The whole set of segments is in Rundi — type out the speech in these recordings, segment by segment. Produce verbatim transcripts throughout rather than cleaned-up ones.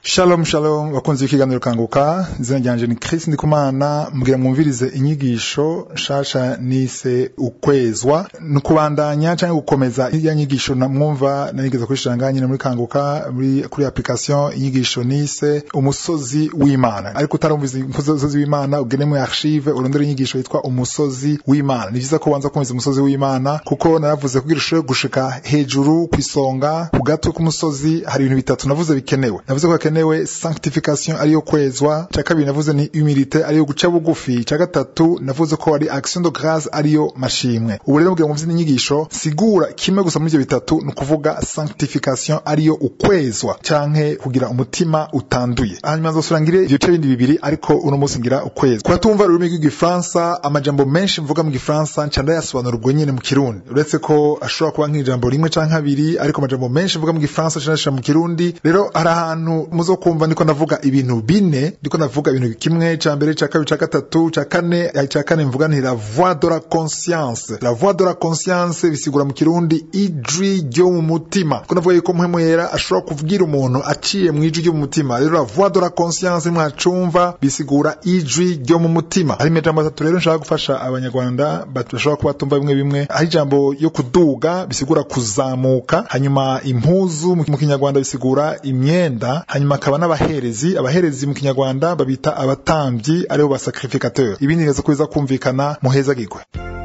Shalom shalom bakunzi b'ikiganiro Kanguka, izina ryanje ni Chris Ndikumana, mbwira mwumvirize inyigisho shasha nise ukwezwa nukubandanya cyangwa gukomeza iya nyigisho namwumva nanigeze kwishanga nyine muri Kanguka muri kuri application inyigisho nise umusozi w'Imana. Ariko utarumviza umusozi w'Imana ugene mu archive urondera inyigisho yitwa umusozi w'Imana. Ni byiza ko wanza kumviza umusozi w'Imana kuko naravuze kugira ushoye gushika hejuru kwisonga ku gato k'umusozi hari ibintu bitatu navuze bikenewe. Navuze ko kenewe sanctification ariyo kwezwa, cha kabiri navuze ni humilité ariyo guca bugufi, cha gatatu navuze ko ari action de grâce ariyo mashimwe. Ubu rero mbwira mu vyindi nyigisho sigura kimwe gusa muri ivyo bitatu no kuvuga sanctification ariyo ukwezwa canke kugira umutima utanduye. Hanyuma nzosurangire ivyo bice bindi bibiri ariko uno munsi ngira ukwezwa. Kwa tumva ururimi rw'igifaransa amajambo menshi mvuga mu gifaransa ncanda yasobanura ubwo nyene mu kirundi. Uretse ko ashobora kuba nk'ijambo rimwe canke abiri ariko amajambo menshi mvuga mu gifaransa canashira mu kirundi. Rero hari ahantu muzo kumva ndiko navuga ibintu bine, ndiko navuga ibintu kimwe ca mbere ca kabiri ca gatatu ca kane ca kane mvuga nti la voix de la conscience. La voix de la conscience bisigura mu kirundi ijwi ryo mu mutima. Ko navuga yuko mpwemu yera ashobora kuvugira umuntu aciye mu ijwi ryo mu mutima. Rero la voix de la conscience mwacumva bisigura ijwi ryo mu mutima. Hari majambo atatu rero nshaka gufasha abanyarwanda bashobora kuba tumva bimwe bimwe. Hari jambo yo kuduga bisigura kuzamuka, hanyuma impuzu mu kinyarwanda bisigura imyenda, hanyuma akaba n'abaherezi. Abaherezi mu kinyarwanda babita abatambyi aribo ba sacrificateur. Ibindi neza kuza kumvikana muheza gigwe.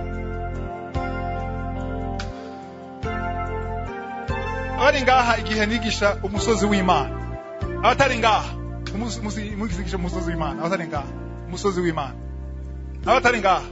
Abari ngaha igihe nigisha umusozi w'Imana, abatari ngaha muzigisha umusozi w'Imana, abatari ngaha umusozi w'Imana, abatari ngaha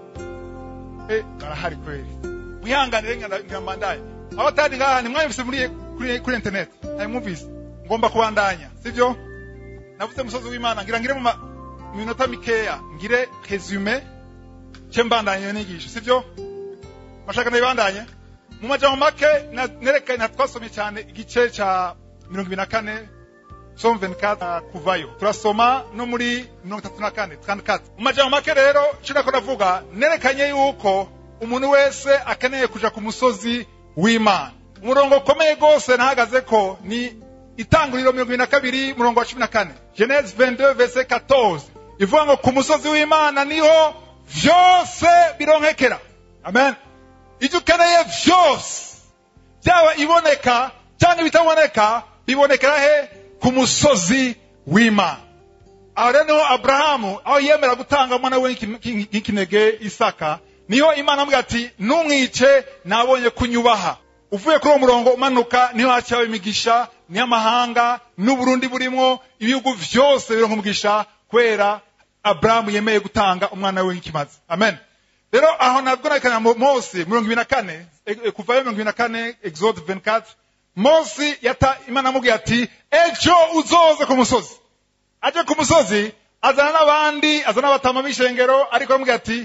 eh barahari kweli mwihanganire ngambandaye. Abatari ngaha ni mwayifise muri kuri internet hari mwumvise ngomba kubandanya sivyo? Navuze umusozi w'Imana ngira ngire mu minota mikeya ngire resume cyembandanye nigisha sivyo? Mashaka nabandanye mu majambo make nerekana twasomye cyane igice ca mirongo ibiri na kane Psalm vingt-quatre kuvayo turasoma no muri mirongo itatu na kane trente-quatre. Mu majambo make rero cyo navuga nerekanye yuko umuntu wese akeneye kuja ku musozi w'Imana. Umurongo komeye gose nahagaze ko ni Itanguriro mirongo ibiri na kabiri murongo wa cumi na kane. Genèse vingt-deux verset quatorze. Ivuga ngo ku musozi w'Imana niho vyose bironkekera. Amen. Icyo ukeneye vyose byaba iboneka cyangwa bitaboneka bibonekera he? Ku musozi w'Imana. Aho rero Abrahamu aho yemera gutanga umwana we nk'ikinege Isaka, niho Imana amubwira ati numwice nabonye kunyubaha. Uvuye kuri uwo murongo umanuka niho hacawe imigisha n'amahanga n'Uburundi burimo ibihugu vyose bironka umugisha kwera Abrahamu yemeye gutanga umwana we nk'ikimazi. Amen. Rero aho nabwo nakanya Mose mirongo ibiri na kane kuva mirongo ibiri na kane Exode vingt-quatre, Mose yata Imana amubwira ati ejo uzoze ku musozi. Aje ku musozi azana n'abandi azana abatama b'ishengero ariko amubwira ati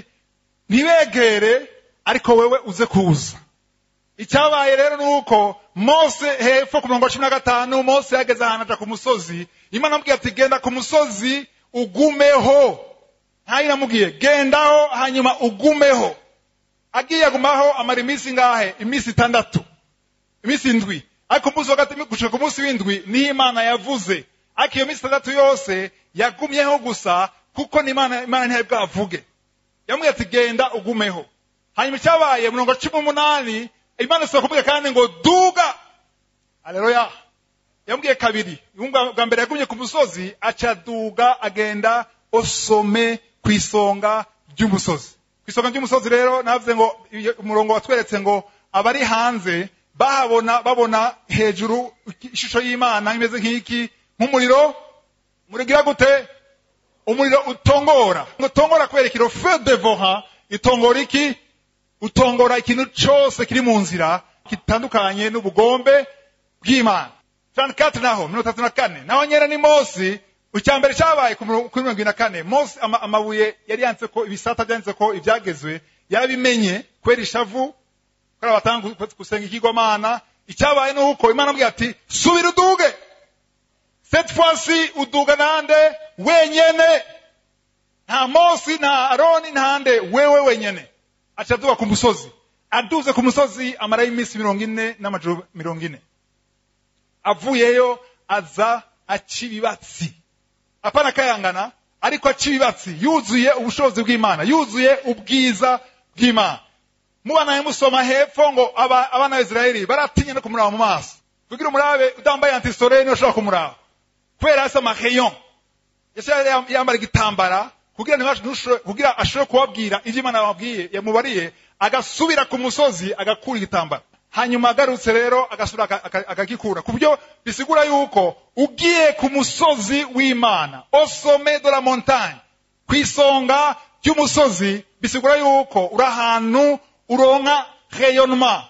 ntibegere ariko wewe uze kuza. Icyabaye rero nuko Mose hepfo ku mirongo cumi na gatanu Mose yageze ahantu aja ku musozi. Imana amubwira ati genda ku musozi ugumeho. Hayina mugiye gendaho hanyuma ugumeho. Agiye agumaho amara iminsi ngahe? Iminsi itandatu, iminsi indwi. Ariko umunsi wa gatatu gushika ku munsi w'indwi ni Imana yavuze. Ariko iyo minsi itandatu yose yagumyeho gusa kuko ni Imana Imana ntiye bwavuge. Yamubwiye ati genda ugumeho. Hanyuma cyabaye mirongo cumi n'umunani Imana isakubwira kandi ngo duga. Haleluya. Yambwiye kabiri. Bwa mbere yagumye ku musozi aca duga agenda osome kwisonga ry'umusozi. Kwisonga ry'umusozi rero navuze ngo umurongo watweretse ngo abari hanze bahabona babona hejuru ishusho y'Imana imeze nk'iki nk'umuriro murigira gute? Umuriro utongora. Utongora kwereka iro feu dévorant itongora iki? Utongora ikintu cyose kiri mu nzira kitandukanye n'ubugombe bw'Imana. trente-quatre naho mirongo itatu na kane naho nyera ni Mose ucyambere cyabaye ku mirongo ibiri na kane. Mose ama, amabuye yari yanditse ko ibisata byanditse ko ibyagezwe yarabimenye kwera ishavu kora batanga gusenga ikigomana. Icyabaye nuko Imana amubwira ati subira uduge. Cette fois-ci uduga nande wenyene, nta Mose nta Aroni ntande wewe wenyene. Achaduka ku musozi. Aduze ku musozi amara iminsi mirongo ine n'amajoro mirongo ine. Avuyeyo aza acibibatsi apana kayangana ariko acibibatsi yuzuye ubushobozi bw'Imana yuzuye ubwiza bw'Imana mubana musoma hepfo ngo aba, abana ba Israeli baratinya no kumuraba mu maso kugira umurabe udambaye antisore no shaka kumuraba kubera asa maheyon yashara yambara igitambara kugira ntibashe kugira ashobore kubabwira ivyo Imana yababwiye yamubariye agasubira ku musozi agakura igitambara hanyuma agarutse rero agasubira akagikura kubyo bisigura yuko ugiye ku musozi w'Imana au sommet de la montagne kwisonga cy'umusozi bisigura yuko urahantu uronka rayonnement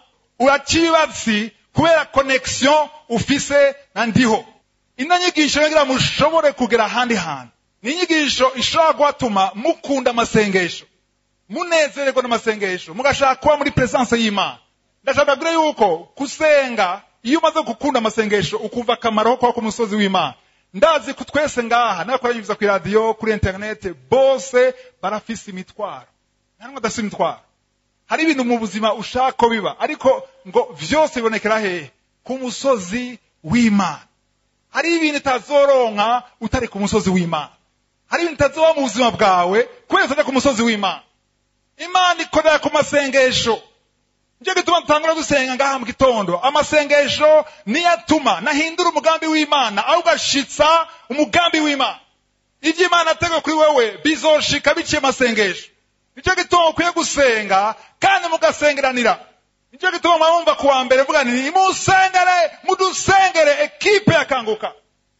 uracibatsi kubera connection ufise na ndiho inanyigisho ngira mushobore kugera handi hantu ni inyigisho ishobora gutuma mukunda amasengesho munezererwa n'amasengesho mugashaka kuba muri presence y'Imana ndashaka kugira yuko kusenga iyo umaze gukunda amasengesho ukumva akamaro ko ku musozi w'Imana ndazi ko twese ngaha nakoranyiriza ku radio kuri internet bose barafise imitwaro ntanwa dasi imitwaro hari ibintu mu buzima ushaka ko biba ariko ngo vyose bibonekera hehe ku musozi w'Imana hari ibintu tazoronka utari ku musozi w'Imana hari ibintu tazoba mu buzima bwawe kwese uje ku musozi w'Imana Imana ikorera ku masengesho nje gituma tangura gusenga ngaha mu gitondo amasengesho niyatuma nahindura umugambi w'Imana aho gashitsa umugambi w'Imana ivyo Imana atego kuri wewe bizoshika biciye amasengesho nicyo gituma ukwiye gusenga kandi mugasengeranira nicyo gituma mwumva kuwa mbere vuga ni musengere mudusengere ekipe yakanguka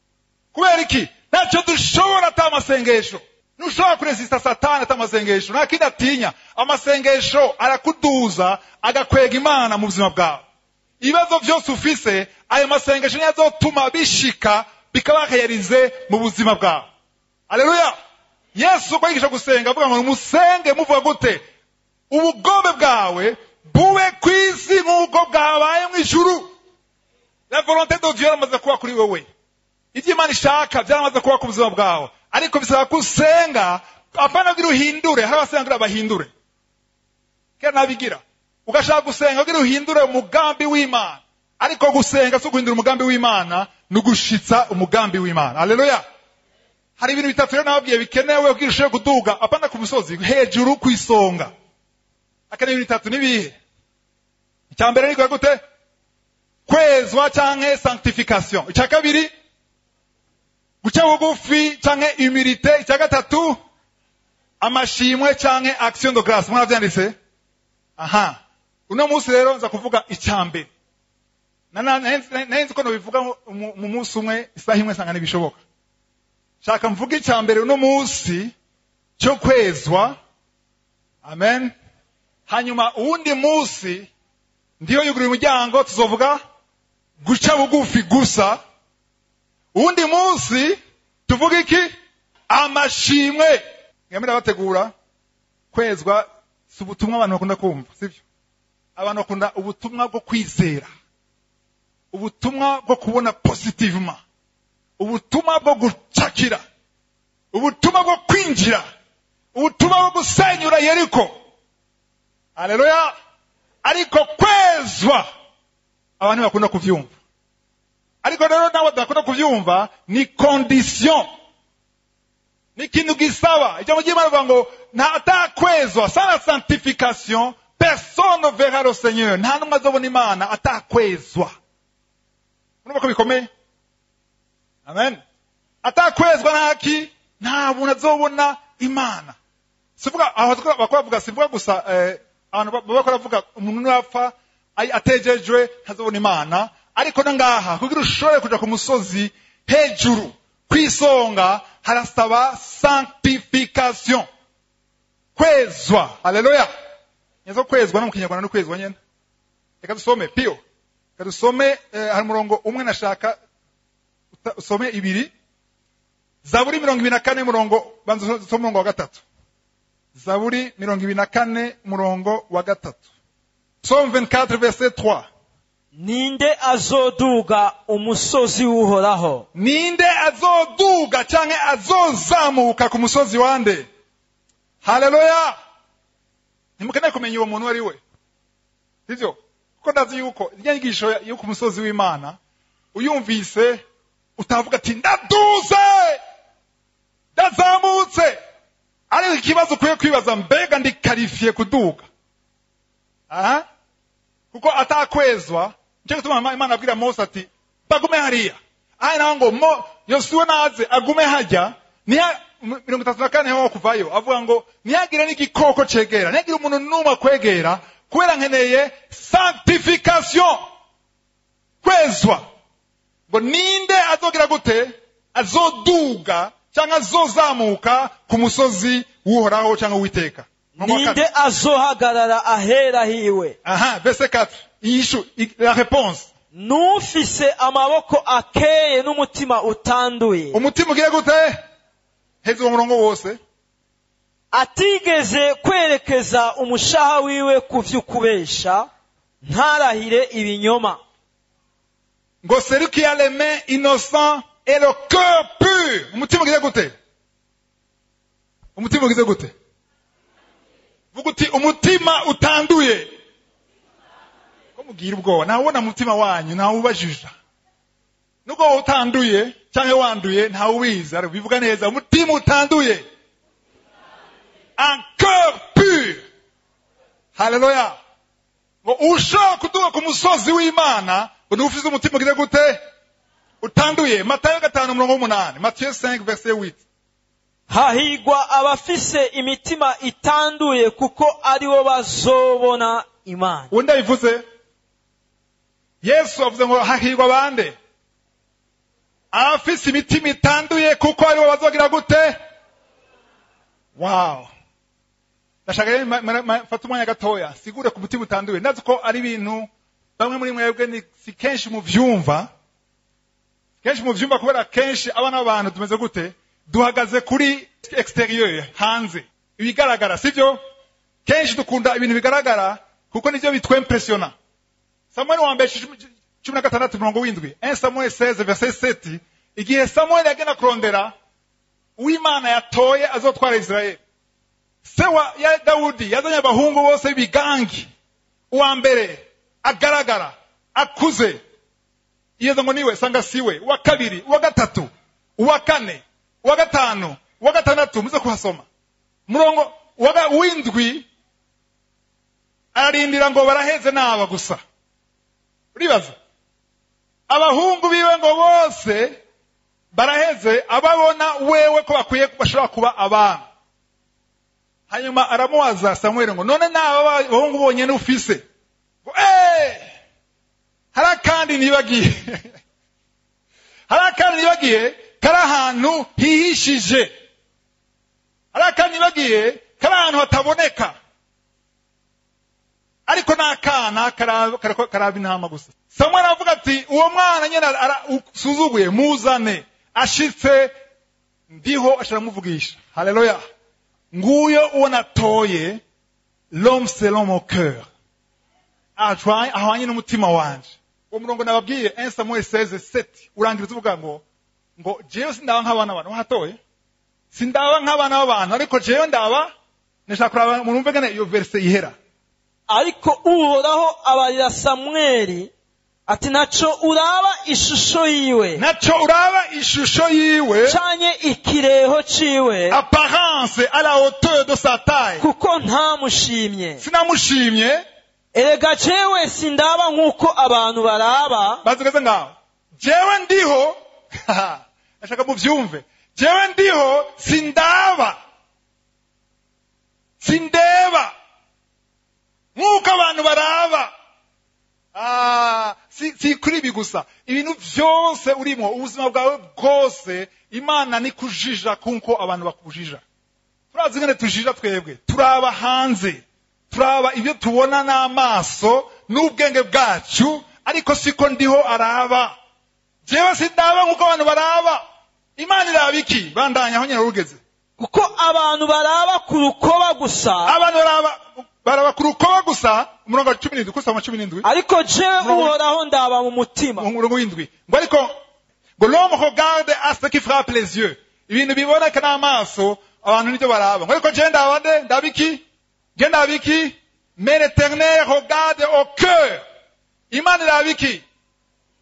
kubera iki ntacyo dushobora ata amasengesho nushobora kuresista satani ata amasengesho nta kindi atinya amasengesho arakuduza agakwega Imana mu buzima bwawe ibibazo byose ufise ayo masengesho niyo azotuma bishika bikabakayarize mu buzima bwawe haleluya Yesu kwayigisha gusenga avuga ngo musenge muvuga gute ubugombe bwawe bube kwisi nk'uko bwabaye mu ijuru la volonté de Dieu amaze kuba kuri wewe ivyo Imana ishaka byamaze kuba ku buzima bwawe ariko bisaba kusenga apana kugira uhindure hari abasenga bahindure kana bigira ugashaka gusenga kugira uhindure umugambi w'Imana ariko gusenga so guhindura umugambi w'Imana nugushitsa umugambi w'Imana haleluya hari ibintu bitatu rero nababwiye bikenewe kugira ushobe kuduga apana ku musozi hejuru kwisonga akane ibintu bitatu nibihe icyambere niko gute kwezwa canke sanctification icya kabiri guca bugufi canke humilité icya gatatu amashimwe canke action de grâce mwavyanditse aha uno munsi rero nza kuvuga icyambere nana nenzi ko no bivuga mu munsi umwe isaha imwe sangana bishoboka shaka mvuga icyambere uno munsi cyo kwezwa amen hanyuma uwundi munsi ndiyo yugura umuryango tuzovuga guca bugufi gusa uwundi munsi tuvuga iki amashimwe ngamira bategura kwezwa subutumwa abantu bakunda kumva sivyo abantu bakunda ubutumwa bwo kwizera ubutumwa bwo kubona positivement ubutumwa bwo gucakira ubutumwa bwo kwinjira ubutumwa bwo gusenyura Yeriko haleluya ariko kwezwa abantu bakunda kuvyumva ariko rero nawe bakunda kuvyumva ni condition ni kintu gisaba icyo mugiye bavuga ngo nta atakwezwa sans sanctification personne ne verra le Seigneur nta numwe azobona Imana atakwezwa urumva ko bikomeye amen atakwezwa naki nta buntu azobona Imana sivuga aho bakwavuga sivuga gusa eh, abantu bakora bavuga umuntu napfa atejejwe ntazobona Imana ariko nangaha kugira ushobore kuja ku musozi hejuru kwisonga harasaba sanctification kwezwa haleluya nyezo kwezwa no mu Kinyarwanda no kwezwa nyene reka dusome pio reka dusome eh, hari murongo umwe nashaka usome ibiri Zaburi mirongo ibiri na kane murongo banzo usome murongo wa gatatu Zaburi mirongo ibiri na kane murongo wa gatatu Psalm vingt-quatre verset trois Ninde azoduga umusozi w'Uhoraho Ninde azoduga canke azozamuka ku musozi wande Haleluya Nimukene kumenya uwo muntu ari we Sivyo kuko ndazi yuko inyigisho yo ku musozi w'Imana uyumvise utavuga ati ndaduze ndazamutse. Ariko ikibazo ukwiye kwibaza, mbega ndi karifiye kuduga? Aha, kuko atakwezwa. Nje gutuma Imana abwira Mose ati bagume hariya. Ayi naho ngo mo Yosuwa naze agume hajya, niya mirongo itatu na kane ho kuvayo avuga ngo niyagire n'igikoko cegera, niyagire umuntu numa kwegera, kubera nkeneye sanctification, kwezwa. Ngo ninde azogira gute? Azoduga cyangwa azozamuka ku musozi w'Uhoraho cyangwa w'Iteka. Ninde azohagarara ahera hiwe? Aha, verset quatre. Iyishu, la réponse. Nufise amaboko akeye n'umutima utanduye. Umutima ugiye gute? Hezi uwo murongo wose. Atigeze kwerekeza umushaha wiwe ku vy'ukubesha, ntarahire ibinyoma. Ngo celui qui a les mains innocents et le cœur pur. Umutima ugiye gute? Umutima ugiye gute? Vuga uti umutima utanduye. Ko mugira ubwoba, ntabona umutima wanyu, ntawe ubajija. Nuko utanduye cyangwa wanduye ntawe ubizi, ari bivuga neza, umutima utanduye. Un cœur pur. Haleluya. Ngo ushaka kuduga ku musozi w'Imana, ngo ufise umutima ugiye gute? Utanduye. Matayo gatanu umurongo w'umunani. Matthieu cinq verset huit. Hahigwa abafise imitima itanduye, kuko aribo bazobona Imana. Wenda bivuze Yesu avuze ngo hahigwa bande? Abafise imitima itanduye, kuko aribo bazogira gute? Wow. Ndashaka mfata umwanya gatoya sigure ku mutima utanduye. Ndazi ko ari ibintu bamwe muri mwebwe ni si kenshi mu vyumva. Kenshi mu vyumva kubera kenshi abana b'abantu tumeze gute? Duhagaze kuri exterieur, hanze. Ibigaragara sivyo? Kenshi dukunda ibintu bigaragara kuko nivyo bitwempressiona. Samuel wa mbere cumi na gatandatu mirongo w'indwi. un Samuel seize verset sept. Igihe Samuel yagenda kurondera uw'Imana yatoye azotwara Israeli. Sewa ya Daudi yazanye abahungu bose bigangi. Uwa mbere agaragara, akuze. Yeza ngo niwe sanga siwe. Uwa kabiri, uwa gatatu, uwa kane, uwa gatanu, uwa gatandatu muze kuhasoma. Murongo uwa w'indwi arindira ngo baraheze naba gusa. Uribaza? Abahungu biwe ngo bose baraheze ababona wewe ko bakwiye bashobora kuba abana. Hanyuma aramuwaza Samuel ngo none naba bahungu bonyene ufise? Ngo eh harakandi nibagiye. Harakandi nibagiye kara ahantu hihishije. Harakandi nibagiye kara ahantu hataboneka. Ariko nakana karaba intama gusa. Samuel avuga ati uwo mwana nyene suzuguye muzane, ashitse ndiho ashiramuvugisha. Haleluya. Nguyo uwo natoye, l'homme selon mon cœur. Atwaye ahwanye n'umutima wanje. Uwo murongo nababwiye un Samuel seize sept urangiriza uvuga ngo ngo jewe sindaba nk'abana b'abantu hatoye. Sindaba nk'abana b'abantu, ariko jewe ndaba nashaka kuraba murumve gane iyo verse ihera. Ariko Uhoraho abarira Samweli ati naco uraba ishusho yiwe, naco uraba ishusho yiwe canye ikireho ciwe, apparence à la hauteur de sa taille, kuko ntamushimye. Sinamushimye. Erega jewe sindaba nkuko abantu baraba. Bazigeze ngaho jewe ndiho ashaka muvyumve, jewe ndiho sindaba sindeba nkuko abantu baraba. Ah, si, si kuri bigusa ibintu byose urimo ubuzima bwawe bwose Imana ni kujija kunko abantu bakujija. Turazi ngene tujija twebwe, turaba hanze, turaba ibyo tubona n'amaso n'ubwenge bwacu, ariko siko ndiho araba. Jewe sindaba nkuko abantu baraba. Imana iraba iki? Bandanya aho nyene rugeze. Kuko abantu baraba ku rukoba gusa. Abantu baraba baraba ku rukoba gusa. Umurongo wa cumi n'indwi kusoma cumi n'indwi. Ariko jewe Uhoraho ndaba mu mutima. Umurongo w'indwi. Ngo ariko ngo l'homme regarde à ce qui frappe les yeux. Ibintu biboneka n'amaso abantu nibyo baraba. Ngo ariko je ndaba nde? Ndabiki? Je ndabiki? Mais l'Éternel regarde au cœur. Imana irabiki?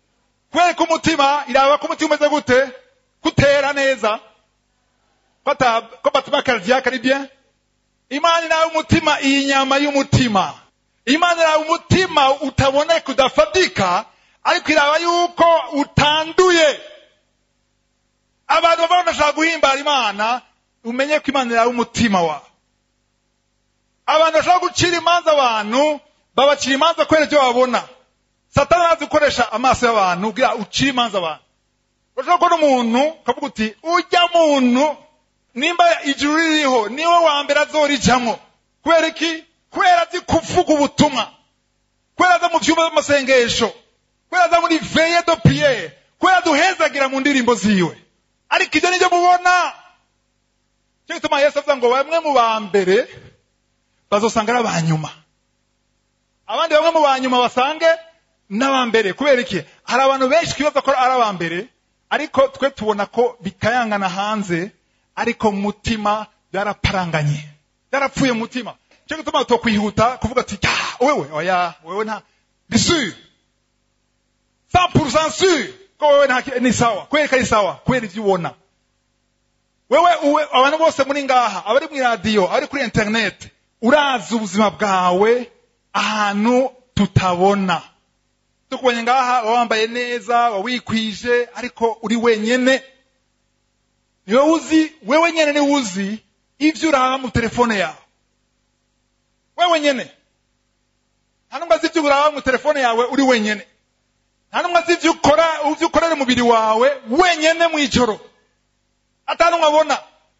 kwereka umutima iraba ko umutima umeze gute kutera neza Kota ko batuma cardiaque ari bien Imana irawe umutima iyi nyama y'umutima Imana irawe umutima utaboneka udafatika ariko iraba yuko utanduye abantu baba bashaka guhimbara Imana umenye ko Imana irawe umutima wa abantu bashaka gucira imanza abantu babacira imanza kwera ibyo babona Satani azi gukoresha amaso y'abantu kugira ucire imanza abantu urashobora kubona umuntu ukavuga uti ujya muntu nimba ijuru ririho niwe wa mbere azorijamwo kubera iki kubera azi kuvuga ubutumwa kubera aza mu vyumba by'amasengesho kubera aza muri veille de prière kubera duhezagira mu ndirimbo ziwe ariko ibyo nibyo mubona cyo gituma Yesu avuga ngo bamwe mu ba mbere bazosanga ari abanyuma abandi bamwe mu banyuma basange n'abambere kubera iki hari abantu benshi kibaza ko ari abambere ariko twe tubona ko bikayangana hanze ariko mutima byaraparanganye byarapfuye mutima cyo gituma to kwihuta kuvuga ati wewe oya wewe nta bisu cent pour cent sûr ko wewe nta ni sawa kweli kari sawa kweli ibyo ubona wewe uwe abantu bose muri ngaha abari mu radio abari kuri internet urazi ubuzima bwawe ahantu tutabona tukubonye ngaha wambaye neza wawikwije ariko uri wenyene niwe uzi wewe nyene ni uzi ivyo uraba mu telefone yawe wewe nyene nta numwe azi ivyo uraba mu telefone yawe uri wenyene nta numwe azi ivyo ukora ivyo ukorera umubiri wawe wenyene mw'ijoro atanumwe abona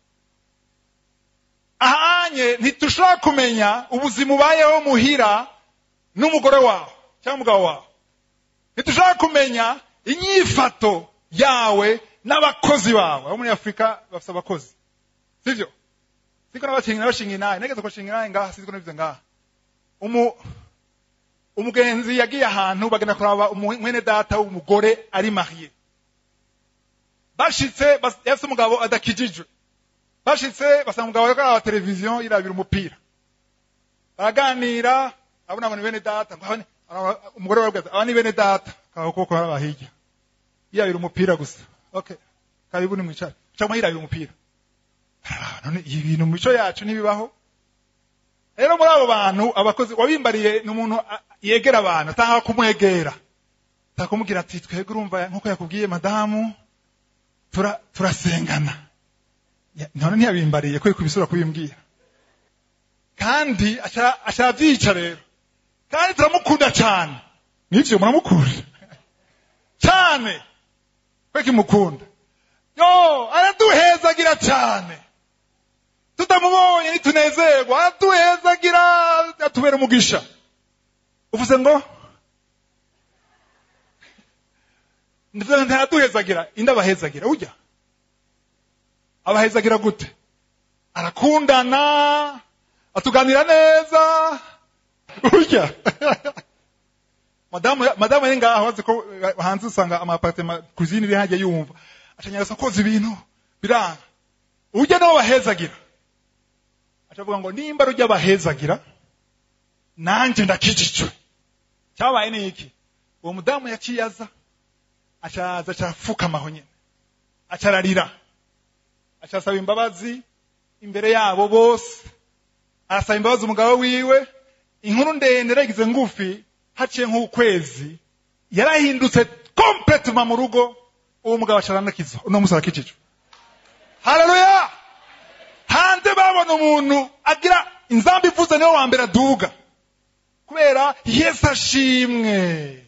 ahanye ntitushobora kumenya ubuzima ubayeho muhira n'umugore wawe cyangwa umugabo wawe ntitushobora kumenya inyifato yawe n'abakozi bawe abo muri Afrika bafite abakozi sivyo siko n'abashinga n'abashinga inaye negeze ko shinga inaye ngaha siko n'ivyo ngaha umu umugenzi yagiye ahantu bagenda kuraba umwene data w'umugore ari marié bashitse yafite umugabo adakijijwe bashitse basanga umugabo ariko araba televiziyo irabira umupira baraganira abona abantu bene data umugore wabwaza abani bene data kaho koko barabahijya irabira umupira gusa okay karibu ni mwicara cyangwa irabira umupira none ibintu mu mico yacu nibibaho rero muri abo bantu abakozi wabimbariye n'umuntu yegera abantu atanga kumwegera takumubwira ati twege urumva nkuko yakubwiye madamu tura turasengana none ntiyabimbariye ko kubisura kubimbwira kandi ashara byica rero kandi turamukunda cyane nivyo muramukunda cyane kweki mukunda yo araduhezagira cyane tutamubonye nitunezerwa araduhezagira atubera umugisha uvuze ngo ndivyo ntaduhezagira indabahezagira ujya abahezagira gute arakundana atuganira neza ujya madamu madamu ari ngaho azi ko hanze usanga ama apartment cuisine iri hajye yumva acanyarasa koza ibintu biranga ujya no bahezagira acavuga ngo nimba rujya bahezagira nanje ndakijicwe cyabaye niki uwo mudamu yaciyaza acaza acafuka mahonyene acararira acasaba imbabazi imbere yabo bose arasaba imbabazi umugabo wiwe inkuru ndende ragize ngufi haciye nk'ukwezi yarahindutse complètement mu rugo uwo mugabo acaranakizo uno musara kijicwe haleluya hanze babona umuntu agira inzambi ivuze niwe wa mbere aduga kubera Yesu ashimwe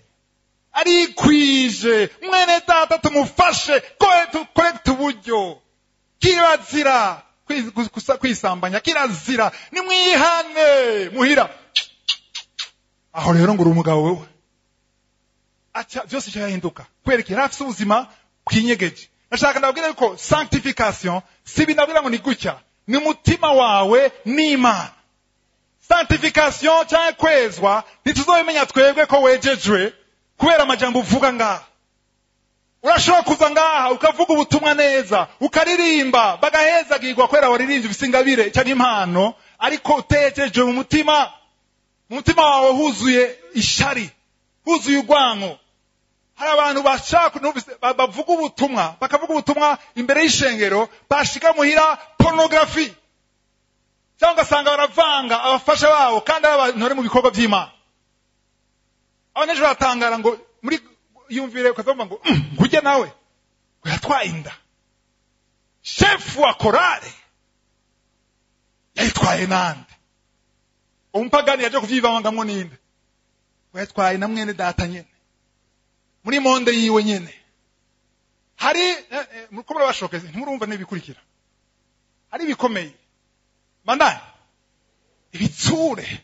arikwije mwene data tumufashe correct uburyo kirazira kwisambanya kirazira ni mwihane muhira aho rero ngo umugabo wewe acha byose cyahinduka kwereka yarafise ubuzima kwinyegeje nashaka ndabwira yuko sanctification si binabwira ngo ni gutya ni mutima wawe n'Imana sanctification cyangwa kwezwa ntituzobimenya twebwe ko wejejwe kubera amajambo uvuga ngaha urashobora kuza ngaha ukavuga ubutumwa neza ukaririmba bagahezagirwa kwera waririmbye ibisingabire cyangwa impano ariko utejeje mu mutima mu mutima wawe huzuye ishari huzuye urwango hari abantu bashaka bavuga ubutumwa bakavuga ubutumwa imbere y'ishengero bashika muhira pornography cyangwa asanga baravanga abafasha babo kandi abantu bari mu bikorwa by'Imana. Abanejo batangara ngo muri yumvire ukavuga ngo ngujye nawe yatwaye inda. Chef wa korale yatwaye nande. Umpagani yaje kuvyivanga ninde. Yatwaye na mwene data nyene. Muri monde yiwe nyene. Hari mukomera bashokeze ntimurumva nibikurikira. Hari bikomeye. Mandani ibitsure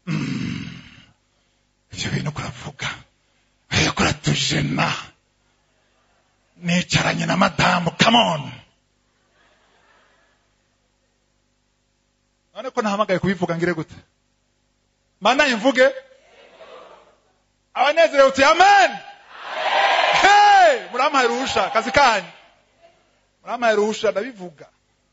ivyo bintu kuravuga ayo kuratujena nicaranye na madamu come on none ko nahamagaye kubivuga ngire gute mandani mvuge abanezere uti amen hey muramaye rusha kazi kanyu muramaye rusha ndabivuga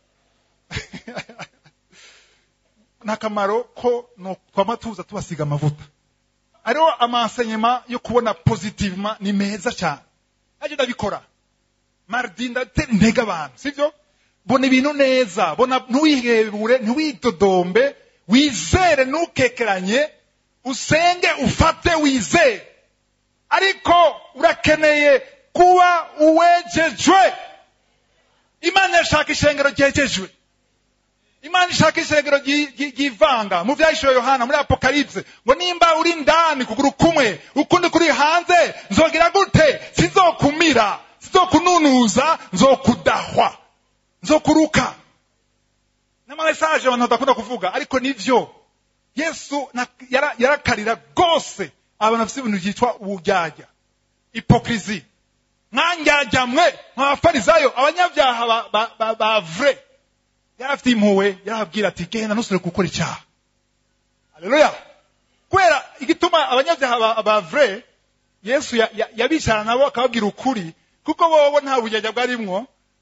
nakamaro ko no twamatuza tubasiga amavuta ariho amansanyema yo kubona positivement ni meza cyane aje ndabikora mardi ndatera intege abantu sivyo bona ibintu neza bona ntuwihebure ntuwidodombe wizere nukekeranye usenge ufate wizere ariko urakeneye kuba uwejejwe. Imana yashaka ishengero ryejejwe. Imana ishaka ishengero ryivanga mu vyahishwe Yohana muri Apocalypse ngo nimba uri ndani kuguru kumwe ukundi kuri hanze nzogira gute sizokumira sizokununuza nzokudahwa nzokuruka. Nama message abantu badakunda kuvuga ariko nivyo Yesu yarakarira gose abantu bafite ibintu byitwa ubujyajya hypocrisie mwanjyajya mwe nk'abafarisayo abanyabyaha ba vrai yarafite impuwe yarabwira ati genda nusure gukora icyaha. Haleluya. Kwera igituma abanyabyaha ba vrai Yesu yabicara nabo akababwira ukuri kuko bobo nta bujyajya bwarimwo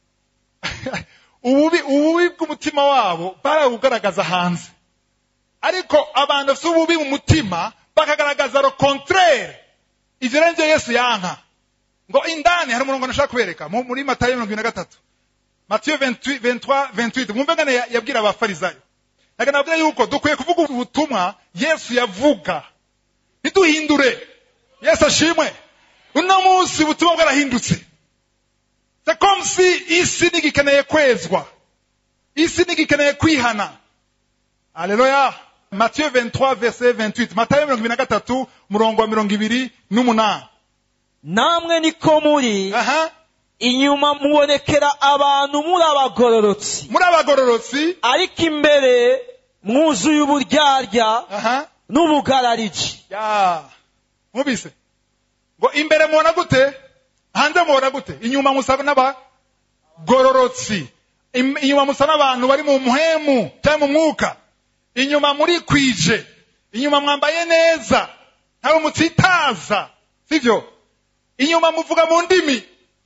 ububi ububi bw'umutima wabo barabugaragaza hanze ariko abantu bafite ububi mu mutima bakagaragaza le contraire. Ivyo renze Yesu yanka ngo indani hari umurongo nashaka kubereka muri Matayo mirongo ine na gatatu Matthieu vingt-huit, vingt-trois, vingt-huit. Mwumve ngane yabwira abafarisayo. Nagana abwira yuko dukwiye kuvuga ubutumwa Yesu yavuga. Ntiduhindure. Yesu ashimwe. Uno munsi ubutumwa bwarahindutse. C'est comme si isi nigikeneye kwezwa. Isi nigikeneye kwihana. Haleluya. Matthieu vingt-trois verset vingt-huit. Matayo mirongo ine na gatatu murongo wa mirongo ibiri n'umunani. Namwe niko muri. Aha. Inyuma mubonekera abantu muri abagororotsi muri abagororotsi ariko imbere mwuzuye uburyarya n'ubugarariji. Ya mubise ngo imbere mubona gute hanze mubona gute inyuma musaba n'abagororotsi inyuma musaba n'abantu bari mu muhemu cyangwa mu mwuka inyuma muri kwije inyuma mwambaye neza ntawe mutsitaza sivyo inyuma muvuga mu ndimi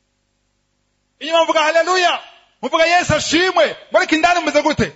inyuma mvuga haleluya muvuga Yesu ashimwe muri kindani mumeze gute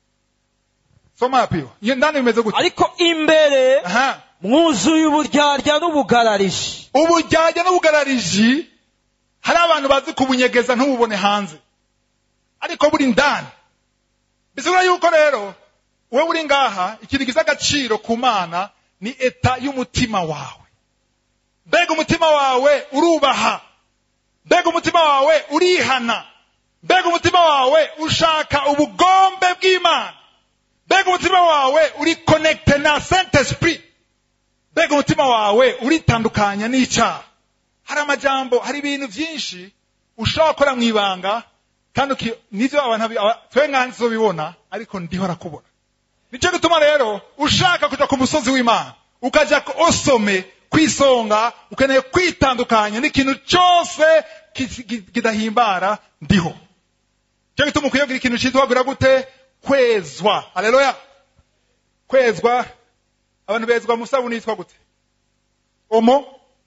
soma hapiyo ndani mumeze gute ariko imbere aha mwuzuye uburyarya n'ubugarariji. Uburyarya n'ubugarariji hari abantu bazi kubunyegeza ntububone hanze ariko buri ndani bisubira yuko rero wewe uri ngaha ikintu giza agaciro ku Mana ni eta y'umutima wawe. Mbega umutima wawe urubaha, mbega umutima wawe urihana, mbega umutima wawe ushaka ubugombe bw'Imana, mbega umutima wawe uri connecte na Saint Esprit, mbega umutima wawe uritandukanya n'icyaha. Hari amajambo, hari ibintu byinshi ushaka gukora mu ibanga kandi nivyo abantu twe nkanzo bibona ariko ndiho rakubona. Nico gituma rero ushaka kuja ku musozi w'Imana ukaja osome kwisonga ukeneye kwitandukanya n'ikintu cyose kidahimbara ndiho. Cyo gituma kuyogira ikintu cyitwa gute kwezwa. Haleluya. Kwezwa abantu bezwa musabuni yitwa gute? Omo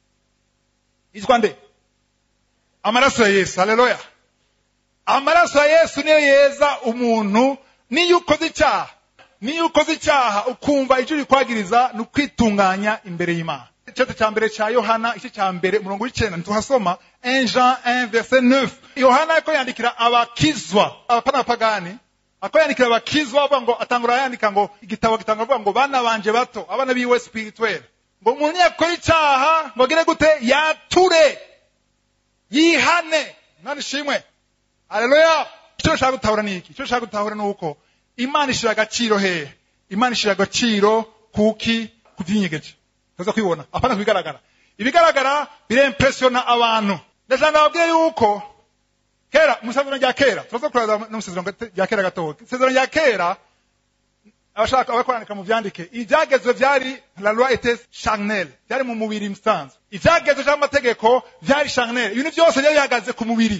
yitwa nde? Amaraso ya Yesu. Haleluya. Amaraso ya Yesu niyo yeza umuntu niyo ukoze icyaha. Niyo ukoze icyaha ukumva icyo ukwagiriza n'ukwitunganya imbere y'Imana. cete cya mbere cya Yohana igice cya mbere umurongo w'icenda ntituhasoma un Jean un verset neuf. Yohana ko yandikira abakizwa abapana pagani ako yandikira abakizwa avuga ngo atangura yandika ngo igitabo gitanga avuga ngo bana banje bato abana biwe spirituel ngo umuntu yakora icyaha ngo agire gute yature yihane nani shimwe. Haleluya. Icyo nshaka gutahura ni iki? Icyo nshaka gutahura ni uko Imana ishira agaciro he? Imana ishira agaciro kuki kubyinyegeje. Tuza kwibona apana kubigaragara. Ibigaragara birempressiona abantu. Ndashaka nababwire yuko kera musazano rya kera tuza kuraza n'umusazano rya kera gatoke. Musazano rya kera abashaka abakorandika mu vyandike ibyagezwe byari la loi était charnelle byari mu mubiri mstanze. Ibyagezwe cy'amategeko byari charnelle. Ibintu byose byari yagaze ku mubiri.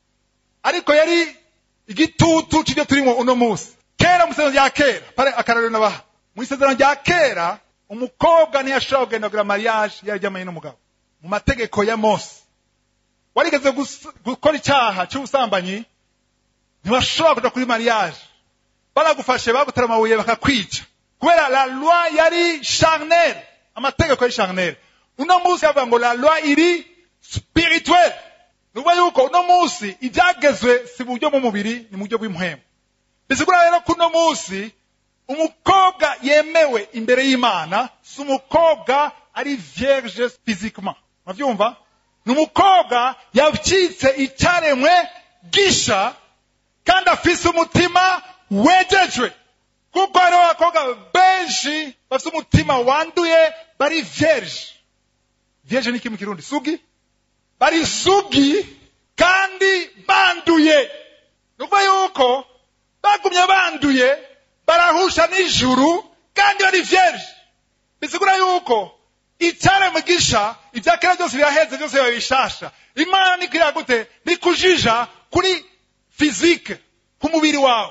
Ariko yari igitutu cy'ibyo turimo uno munsi. Kera musazano rya kera pare akararo nabaha. Mu isezerano rya kera umukobwa ntiyashobora kugenda kugura mariage yajyamanye n'umugabo. Mu mategeko ya Mose warigeze gukora icyaha cy'ubusambanyi ntibashobora kuja kuri mariage. Baragufashe bagutera amabuye bakakwica kubera la loi yari charnelle, amategeko yari charnelle. Uno munsi yavuga ngo la loi iri spirituelle. Nuba yuko uno munsi ibyagezwe si buryo mu mubiri ni mu buryo bw'impwemu. Bisigura rero ko uno munsi umukobwa yemewe imbere y'Imana si umukobwa ari vierge physiquement. Mwavyumva? Ni umukobwa yacitse icyaremwe gisha kandi afise umutima wejejwe. Kuko hariho abakobwa benshi bafise umutima wanduye bari vierge. Vierge ni iki mu Kirundi? Sugi? Bari sugi kandi banduye. Nuva yuko bagumye banduye barahusha n'ijuru kandi bari vierge. Bisigura yuko icyare mugisha ibyakera byose biraheze byose babishasha. Imana nikira gute nikujija kuri physique ku mubiri wawe.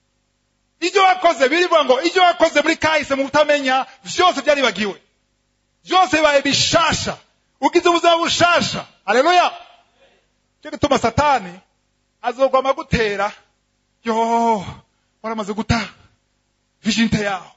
Ibyo wakoze birivuga ngo ibyo wakoze muri kahise mu kutamenya byose byari bagiwe. Byose bibaye bishasha. Ugize ubuzima bushasha. Haleluya. Cyo gituma Satani azogwama gutera yo waramaze guta vision yawe.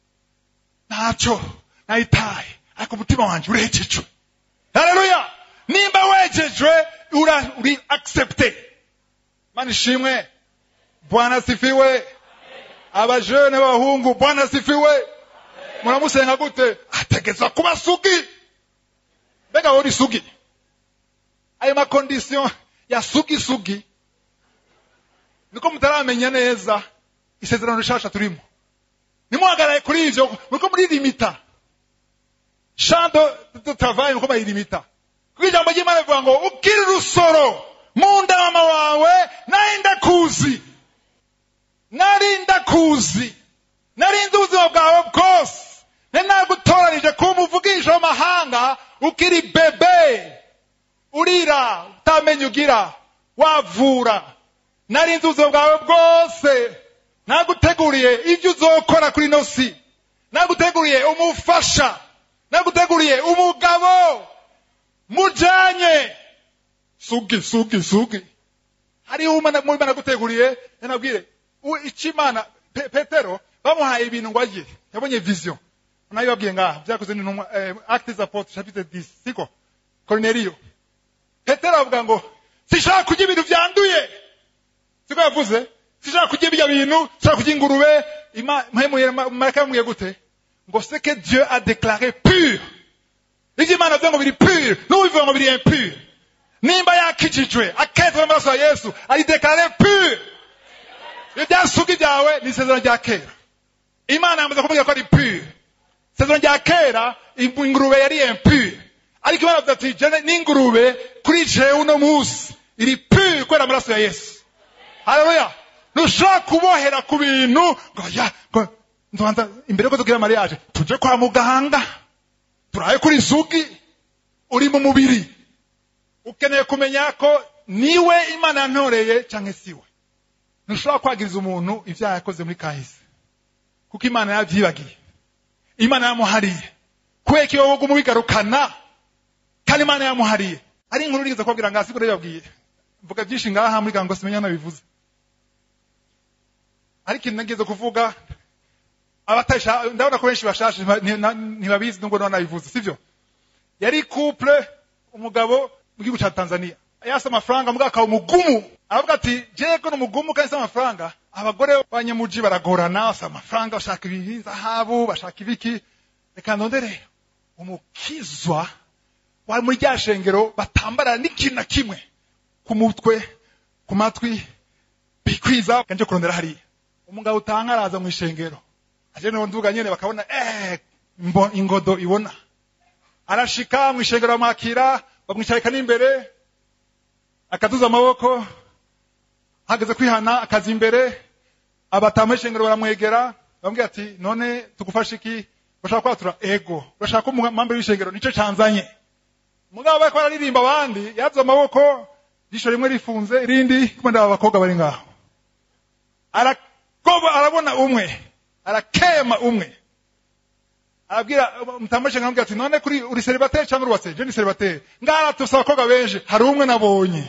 Nacho naitaye ariko umutima wanje urejejwe. Haleluya. Nimba wejejwe ura uri accepté. Mani shimwe. Bwana sifiwe. Aba jeune bahungu Bwana sifiwe. Muramusenga gute? Ategeza kuba sugi. Bega uri sugi. Ayo ma condition ya sugi sugi. Niko mutaramenya neza isezerano rishasha turimo. Nimuhagaraye kuri ivyo nuko muri limita. Shando de travail nuko muri limita. Kwijambo ry'Imana bivuga ngo ukiri rusoro mu nda mama wawe narinda kuzi. Narinda kuzi. Narinda ubuzima bwawe bwose. Nenagutoranije kumuvugisha amahanga ukiri bebe. Urira utamenye ugira wavura. Narinda ubuzima bwawe bwose. Naguteguriye ibyo uzokora kuri nosi. Naguteguriye umufasha. Naguteguriye umugabo. Mujanye. Sugi sugi sugi. Hari umana mu Imana guteguriye yanabwire Ichimana Pe, Petero bamuhaye ibintu ngo agiye yabonye vision. Nayo yabwiye ngaha byakoze ni eh, Actes des Apôtres chapitre dix siko Cornelio. Petero avuga ngo sishaka kujya ibintu byanduye. Siko yavuze sishaka kujya ibyo bintu, sishaka kujya ingurube. Ima mpemu maraka mwiye gute ngo ce que Dieu a déclaré pur. Ije Imana avuga ngo biri pur, n'ubivuga ngo biri impur. Nimba yakijijwe aketwa n'amaraso ya Yesu ari déclaré pur. Ibyasugi byawe ni isezerano rya kera. Imana yamaze kumubwira ko ari pur. Isezerano rya kera ingurube yari impur. Ariko Imana avuga ati jene n'ingurube kuri jewe uno munsi iri pur kwera amaraso ya Yesu. Haleluya. Nushaka kubohera ku bintu ngo ya ngo ndwanza imbere ko tugira mariage tuje kwa muganga. Turaye kuri sugi uri mu mubiri. Ukeneye kumenya ko niwe Imana yantoreye canke siwe. Nushobora kwagiriza umuntu ivyaha yakoze muri kahise. Kuko Imana yavyibagiye. Imana yamuhariye. Kweki wowe gumubigarukana. Kandi Imana yamuhariye. Ari inkuru nigeze kubwira ngasi ko yabwiye. Mvuga byinshi ngaha muri gango simenya nabivuze. Ariko nageze kuvuga abatasha ndabona ko benshi bashashe ntibabizi nubwo none nabivuze sivyo. yari couple umugabo mu gihugu ca Tanzania yasa amafaranga mugaka umugumu aravuga ati jeko n'umugumu kandi amafaranga abagore banyamuji baragorana asa amafaranga bashaka ibintu zahabu bashaka ibiki reka ndondere umukizwa wari muri rya shengero batambara n'ikintu na kimwe ku mutwe ku matwi bikwiza kanje kurondera hari umugabo utankaraza mu ishengero aje no nduga nyene bakabona eh mbo ingodo ibona arashika mu ishengero amakira bamwicarika n'imbere akaduza amaboko hageze kwihana akazi imbere abatama ishengero baramwegera bambwiye ati none tugufasha iki bashaka kwatura ego bashaka umwambe w'ishengero nico canzanye mugabo bariko bararirimba abandi yazo amaboko jisho rimwe rifunze irindi kumenda abakobwa bari ngaho arakoba arabona umwe arakema umwe arabwira mutamashe ngambye ati none kuri uri celibatere cyangwa uruwase je ni celibatere ngara tusaba koga benje hari umwe nabonye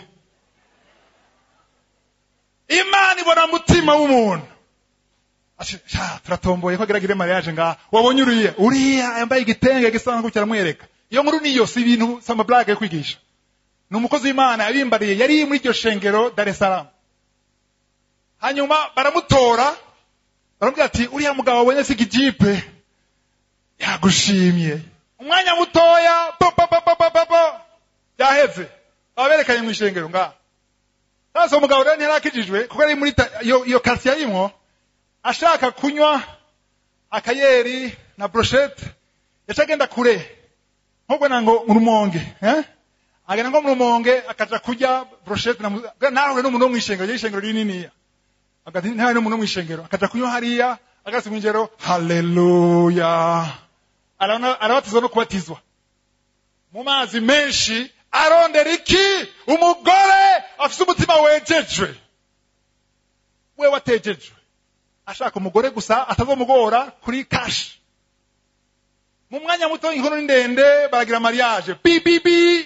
imani ibona mutima w'umuntu asha turatomboye ko geragire mariage nga wabonye uriya uriya yambaye igitenge gisanga kucyara mwereka iyo nkuru niyo si ibintu sama blague kwigisha numukozi w'Imana yabimbariye yari muri iryo shengero Dar es Salaam hanyuma baramutora baramubwira ati uriya mugabo wabonye si igijipe yagushimye umwanya mutoya po po po po po yaheze aberekanye mu ishengero nga sasa umugabo rero ntirakijijwe kuko ari muri iyo iyo quartier yimwo ashaka kunywa akayeri na brochette yacagenda kure nk'ubwo nango urumonge eh agenda ngo murumonge akaja kurya brochette na nawe n'umuntu wo mwishengero y'ishengero rininiya agati ntawe n'umuntu wo mwishengero akaja kunywa hariya agasi mwinjero haleluya arana arabatizwa no kubatizwa mu mazi menshi arondera iki umugore afite umutima wejejwe we watejejwe ashaka umugore gusa atazomugora kuri cash mu mwanya muto inkuru ndende baragira mariage bi bi bi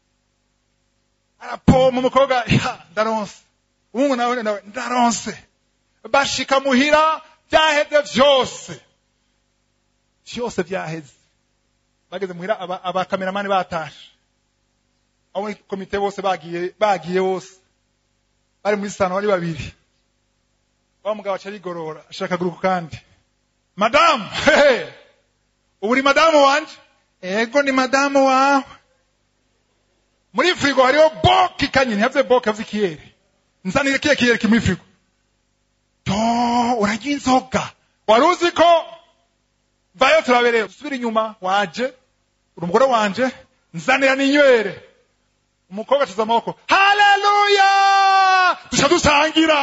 arapo mu mukobwa ndaronse umuntu nawe nawe ndaronse bashika muhira byaheze vyose vyose byaheze bageze muhira aba, aba kameramani batashe abo komite bose bagiye bagiye bose bari muri sano bari babiri wa mugabo aca rigorora ashaka guruka kandi madam hey, uri madamu wanje ego ni madamu wawe muri frigo hariho boki kanyini havye boki havye kiyeri nzanire kiye kiyeri kimuri frigo to urajya inzoga waruzi ko vayo turabereye usubira inyuma waje uri umugore wanje nzanira ninywere umukobwa tuza amaboko haleluya tushadusangira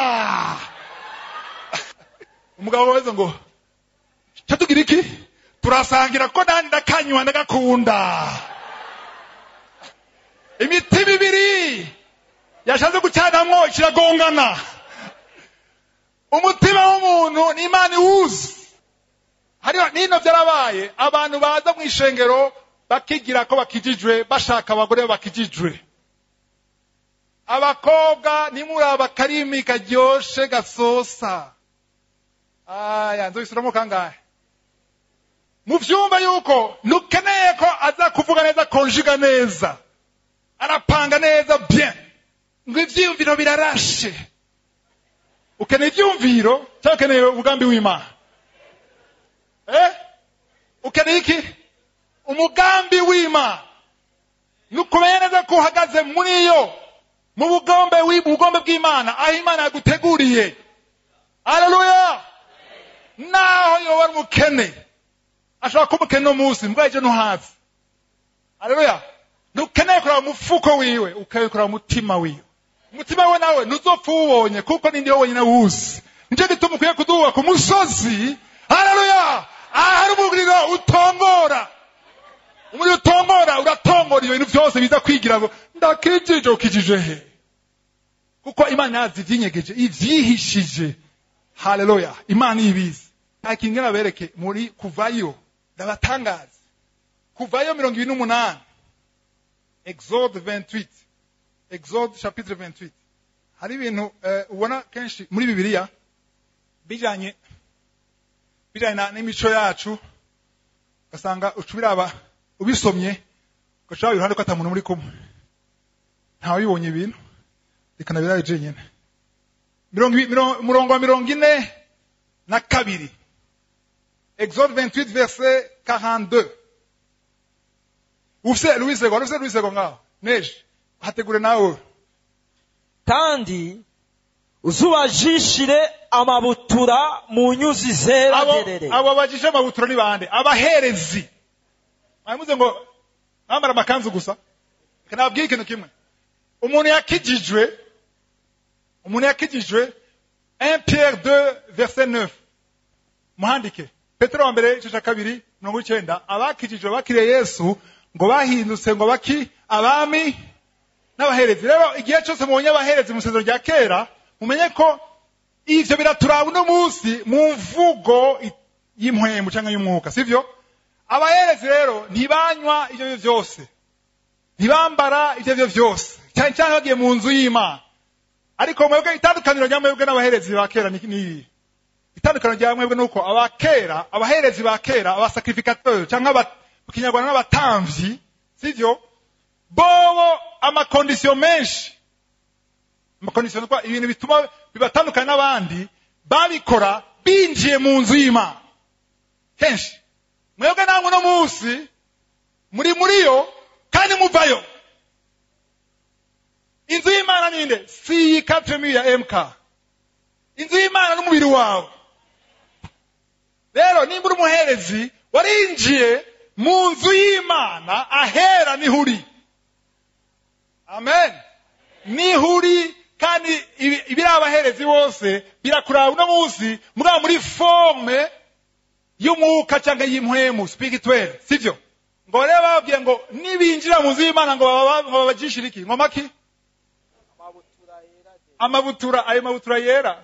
umugabo weze ngo cyatugira iki turasangira ko nandi ndakanywa ndagakunda imiti bibiri yashaze gucyanamwo kiragongana umutima w'umuntu ni imana uzi hariho nino byarabaye abantu baza mu ishengero bakigira ko bakijijwe bashaka abagore bakijijwe abakobwa nimuraba karimi karyoshe gasosa aya nzo isuramo kangahe mu vyumba yuko nukeneye ko aza kuvuga neza konjiga neza arapanga neza bien ngo ivyumviro birarashe ukeneye ivyumviro cyangwa ukeneye ubugambi w'Imana eh ukeneye iki umugambi w'Imana nukumenya neza ko uhagaze muri yo mu bugombe w'ubugombe bw'Imana aho Imana yaguteguriye haleluya naho yo wari mukene ashaka kumukene no munsi mbwaje no hafi haleluya nukeneye kuraba mufuko wiwe ukaye kuraba mutima wiwe umutima we nawe nuzopfa ubonye kuko nindi wowe nyina wuzi nje gituma ukwiye kuduwa ku musozi haleluya ahari umugiriro utongora umuri utongora uratongora ibintu byose biza kwigira ngo ndakijije ukijije he kuko Imana yazi vyinyegeje ivyihishije haleluya Imana ibizi akingera bereke muri kuvayo ndabatangaza kuvayo mirongo ibiri n'umunani Exode vingt-huit Exode chapitre vingt-huit hari ibintu uh, ubona kenshi muri Bibiliya bijanye bijanye n'imico yacu gasanga ucubiraba ubisomye Gashaka iruhande ko atamuntu muri kumwe. Ntawe yibonye ibintu. Reka nabiraye jenyene. Mirongo murongo wa mirongo ine na kabiri. Exode vingt-huit verset quarante-deux. Ufise Louis Sego, ufise Louis Sego ngaho. Neje. Hategure nawe. kandi uzubajishire amabutura mu nyuzi zera derere. Abo bajishe amabutura ni bande? Abaherezi. Ayimuze ngo ambara amakanzu gusa. Kanabwiye ikintu kimwe. Umuntu yakijijwe umuntu yakijijwe un Pierre deux verset neuf. Muhandike. Petero wa mbere igice cya kabiri mirongo icyenda. Abakijijwe bakiriye Yesu ngo bahindutse ngo baki abami n'abaherezi. Rero igihe cyose mubonye abaherezi mu isezerano rya kera, mumenye ko ivyo biraturaba uno munsi mu mvugo y'impwemu cyangwa y'umwuka, sivyo? Abaherezi rero ntibanywa ivyo byose, ntibambara ivyo byose, cyane cyane bagiye mu nzu y'Imana. Ariko mwebwe itandukaniro rya mwebwe n'abaherezi ba kera ni ni itandukaniro rya mwebwe nuko abakera, abaherezi ba kera, abasacrificateur cyangwa abakinyarwanda n'abatamvyi, sivyo? Bobo amakondisiyo menshi, amakondisiyo nuko ibintu bituma bibatandukana n'abandi babikora binjiye mu nzu y'Imana kenshi. Mwebwe namwe no munsi muri muriyo kandi muvayo. Inzu y'Imana ninde? Si quatre mille ya M K. Inzu y'Imana n'umubiri wawe. Rero nimba uri umuherezi warinjiye mu nzu y'Imana, ahera ni huri. Amen. Ni huri kandi ibiri abaherezi bose birakuraba uno munsi mugabo muri forme y'umwuka cyangwa y'impwemu spirituel, sivyo? Ngo rero babwiye ngo nibinjira mu nzu y'Imana ngo babajishire iki? Ngoma ki? Amabutura yera. Amabutura, ayo mabutura yera.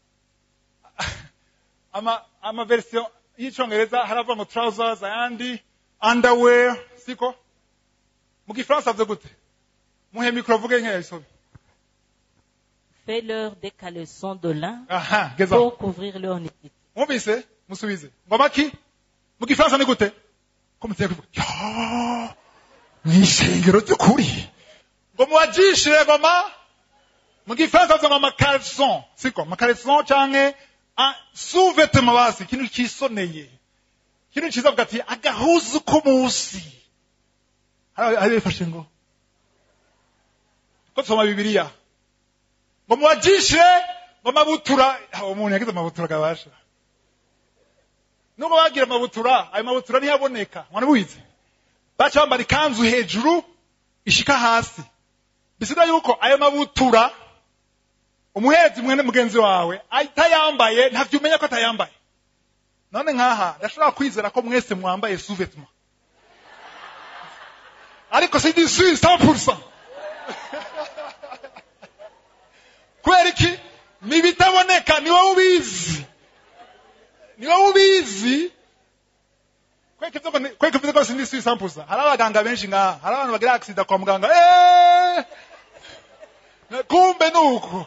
Ama ama version y'icyongereza haravuga ngo trousers ayandi underwear, siko? Mu Gifaransa avuze gute? Muhe mikro vuge nke yayisobe. Fais-leur des caleçons de lin Aha, pour couvrir leur nudité. Mubise, musubize. Ngoma ki? Mu Gifaransa ni gute? Ko muteye kuvuga. Ya! Ni shingiro cy'ukuri. Ngo muwajishire ngoma. Mu Gifaransa avuga ngo caleçon, siko? Ma caleçon canke un sous-vêtement basi, kintu kisoneye. Kintu kiza bugati agahuzu ko musi. Hari bifashe ngo ko soma Bibiliya. Ngo muwajishe ngo mabutura, umuntu yagize mabutura gabasha. Nuko bagira mabutura, ayo mabutura ntiyaboneka. Mwana buyize. Bacha bambara ikanzu hejuru ishika hasi. Bisiga yuko ayo mabutura umuherezi mwene mugenzi wawe atayambaye ntavyo umenya ko atayambaye. None nkaha ndashobora kwizera ko mwese mwambaye sous-vêtement. Ariko c'est du sûr cent pour cent. Kweriki nibitaboneka ni wowe ubizi. Ni wowe ubizi. Kweke vyo kweke vyo c'est du sûr cent pour cent. Hari abaganga benshi ngaha, hari abantu bagira accident kwa muganga. Eh! Kumbe nuko.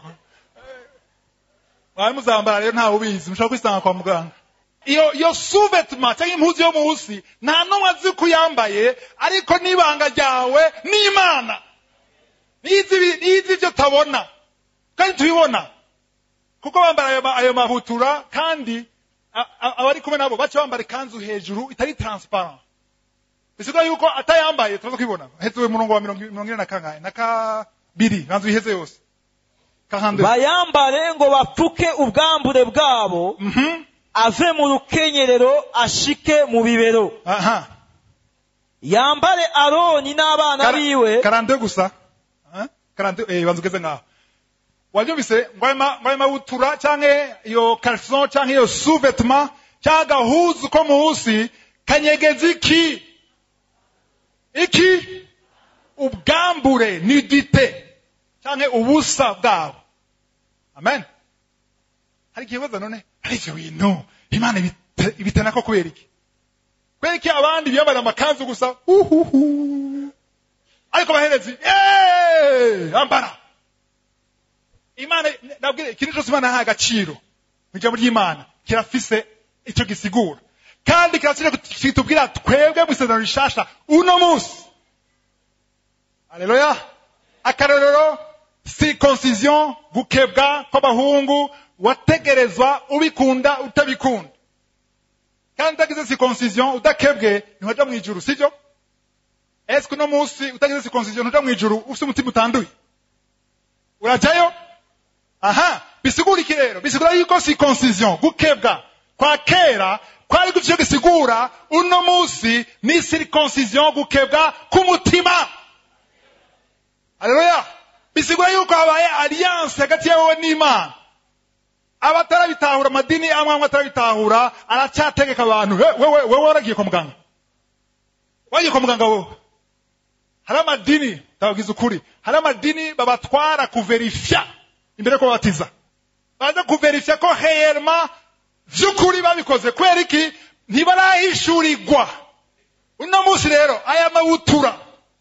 Wari muzambara rero nta ubizi, mushaka kwisanga kwa muganga. Iyo iyo sous-vêtement cyangwa impuzu yo munsi nta numwe azi kuyambaye, ariko nibanga ryawe n'Imana. Nizi nizi byo tabona. Kandi tubibona. Kuko bambara ayo mabutura kandi abari kumwe nabo bacha bambara kanzu hejuru itari transparent. Bisiga yuko atayambaye turaza kwibona. Hezwe murongo wa mirongo ine na kangahe naka biri kanzu iheze yose. Bayambare ngo bapfuke ubwambure bwabo. Mhm. Ave mu rukenyerero ashike mu bibero. Aha. Yambare Aroni n'abana biwe. quarante gusa. Hein? quarante eh banzugeze ngaho. Wabyumvise ngwema ngwema butura canke iyo caleçon canke iyo sous-vêtement cyangwa huzu ko munsi kanyegezi ki iki ubwambure nudité canke ubusa bwabo. Amen. Hari kibazo none hari cyo bintu Imana ibitana ko kubera iki? Kubera iki abandi biyambara amakanzu gusa uhuhu ariko baherezi eh ambara Imana nabwire kintu cyose Imana yahaye agaciro mu ry'Imana kirafise icyo gisigura kandi kirasire kitubwira twebwe mu isezerano rishasha uno munsi Haleluya. Akarorero circoncision, gukebwa kw'abahungu, wategerezwa ubikunda utabikunda. Kandi utagize circoncision udakebwe ntuja mu ijuru, sivyo? Est-ce que no musi utagize circoncision ntuja mu ijuru ufite umutima utanduye? Urajayo? Aha, bisigura iki rero? Bisigura yuko circoncision, gukebwa kwa kera kwari gutyo gisigura uno musi ni circoncision, gukebwa k'umutima. Haleluya. Bisigura yuko habaye alliance hagati yawe n'Imana. Abatarabitahura amadini amwe amwe atarabitahura aracyategeka abantu. Wewe wewe waragiye kwa muganga. Wagiye kwa muganga wewe. Hari amadini ndabagize ukuri. Hari amadini babatwara kuverifya imbere ko batiza. Baza kuverifya ko réellement vy'ukuri babikoze kwera iki ntibarahishurirwa. Uno musi rero aya mabutura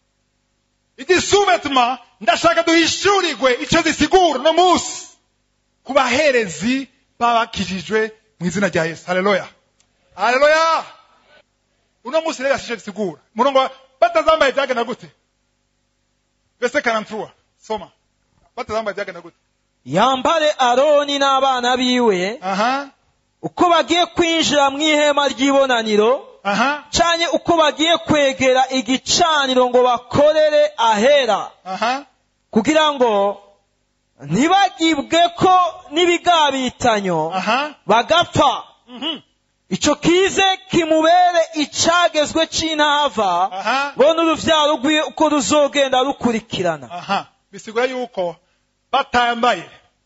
igisubetma ndashaka duhishurirwe icyo zisigura no musi kubaherezi babakijijwe mu izina rya Yesu. Haleluya. Haleluya. Uno musi rero ashije gisigura murongo batazambaye byagenda gute? Verse quarante-trois soma. Batazambaye byagenda gute? Yambare Aroni n'abana biwe aha uko bagiye kwinjira mu ihema ry'ibonaniro, aha canye uko bagiye kwegera igicaniro ngo bakorere ahera, aha kugira ngo ntibagibwe ko n'ibigabitanyo aha bagapfa. mhm Ico kize kimubere icagezwe c'intava, aha bo n'uruvyaro rwiwe uko ruzogenda rukurikirana. aha bisigura yuko batambaye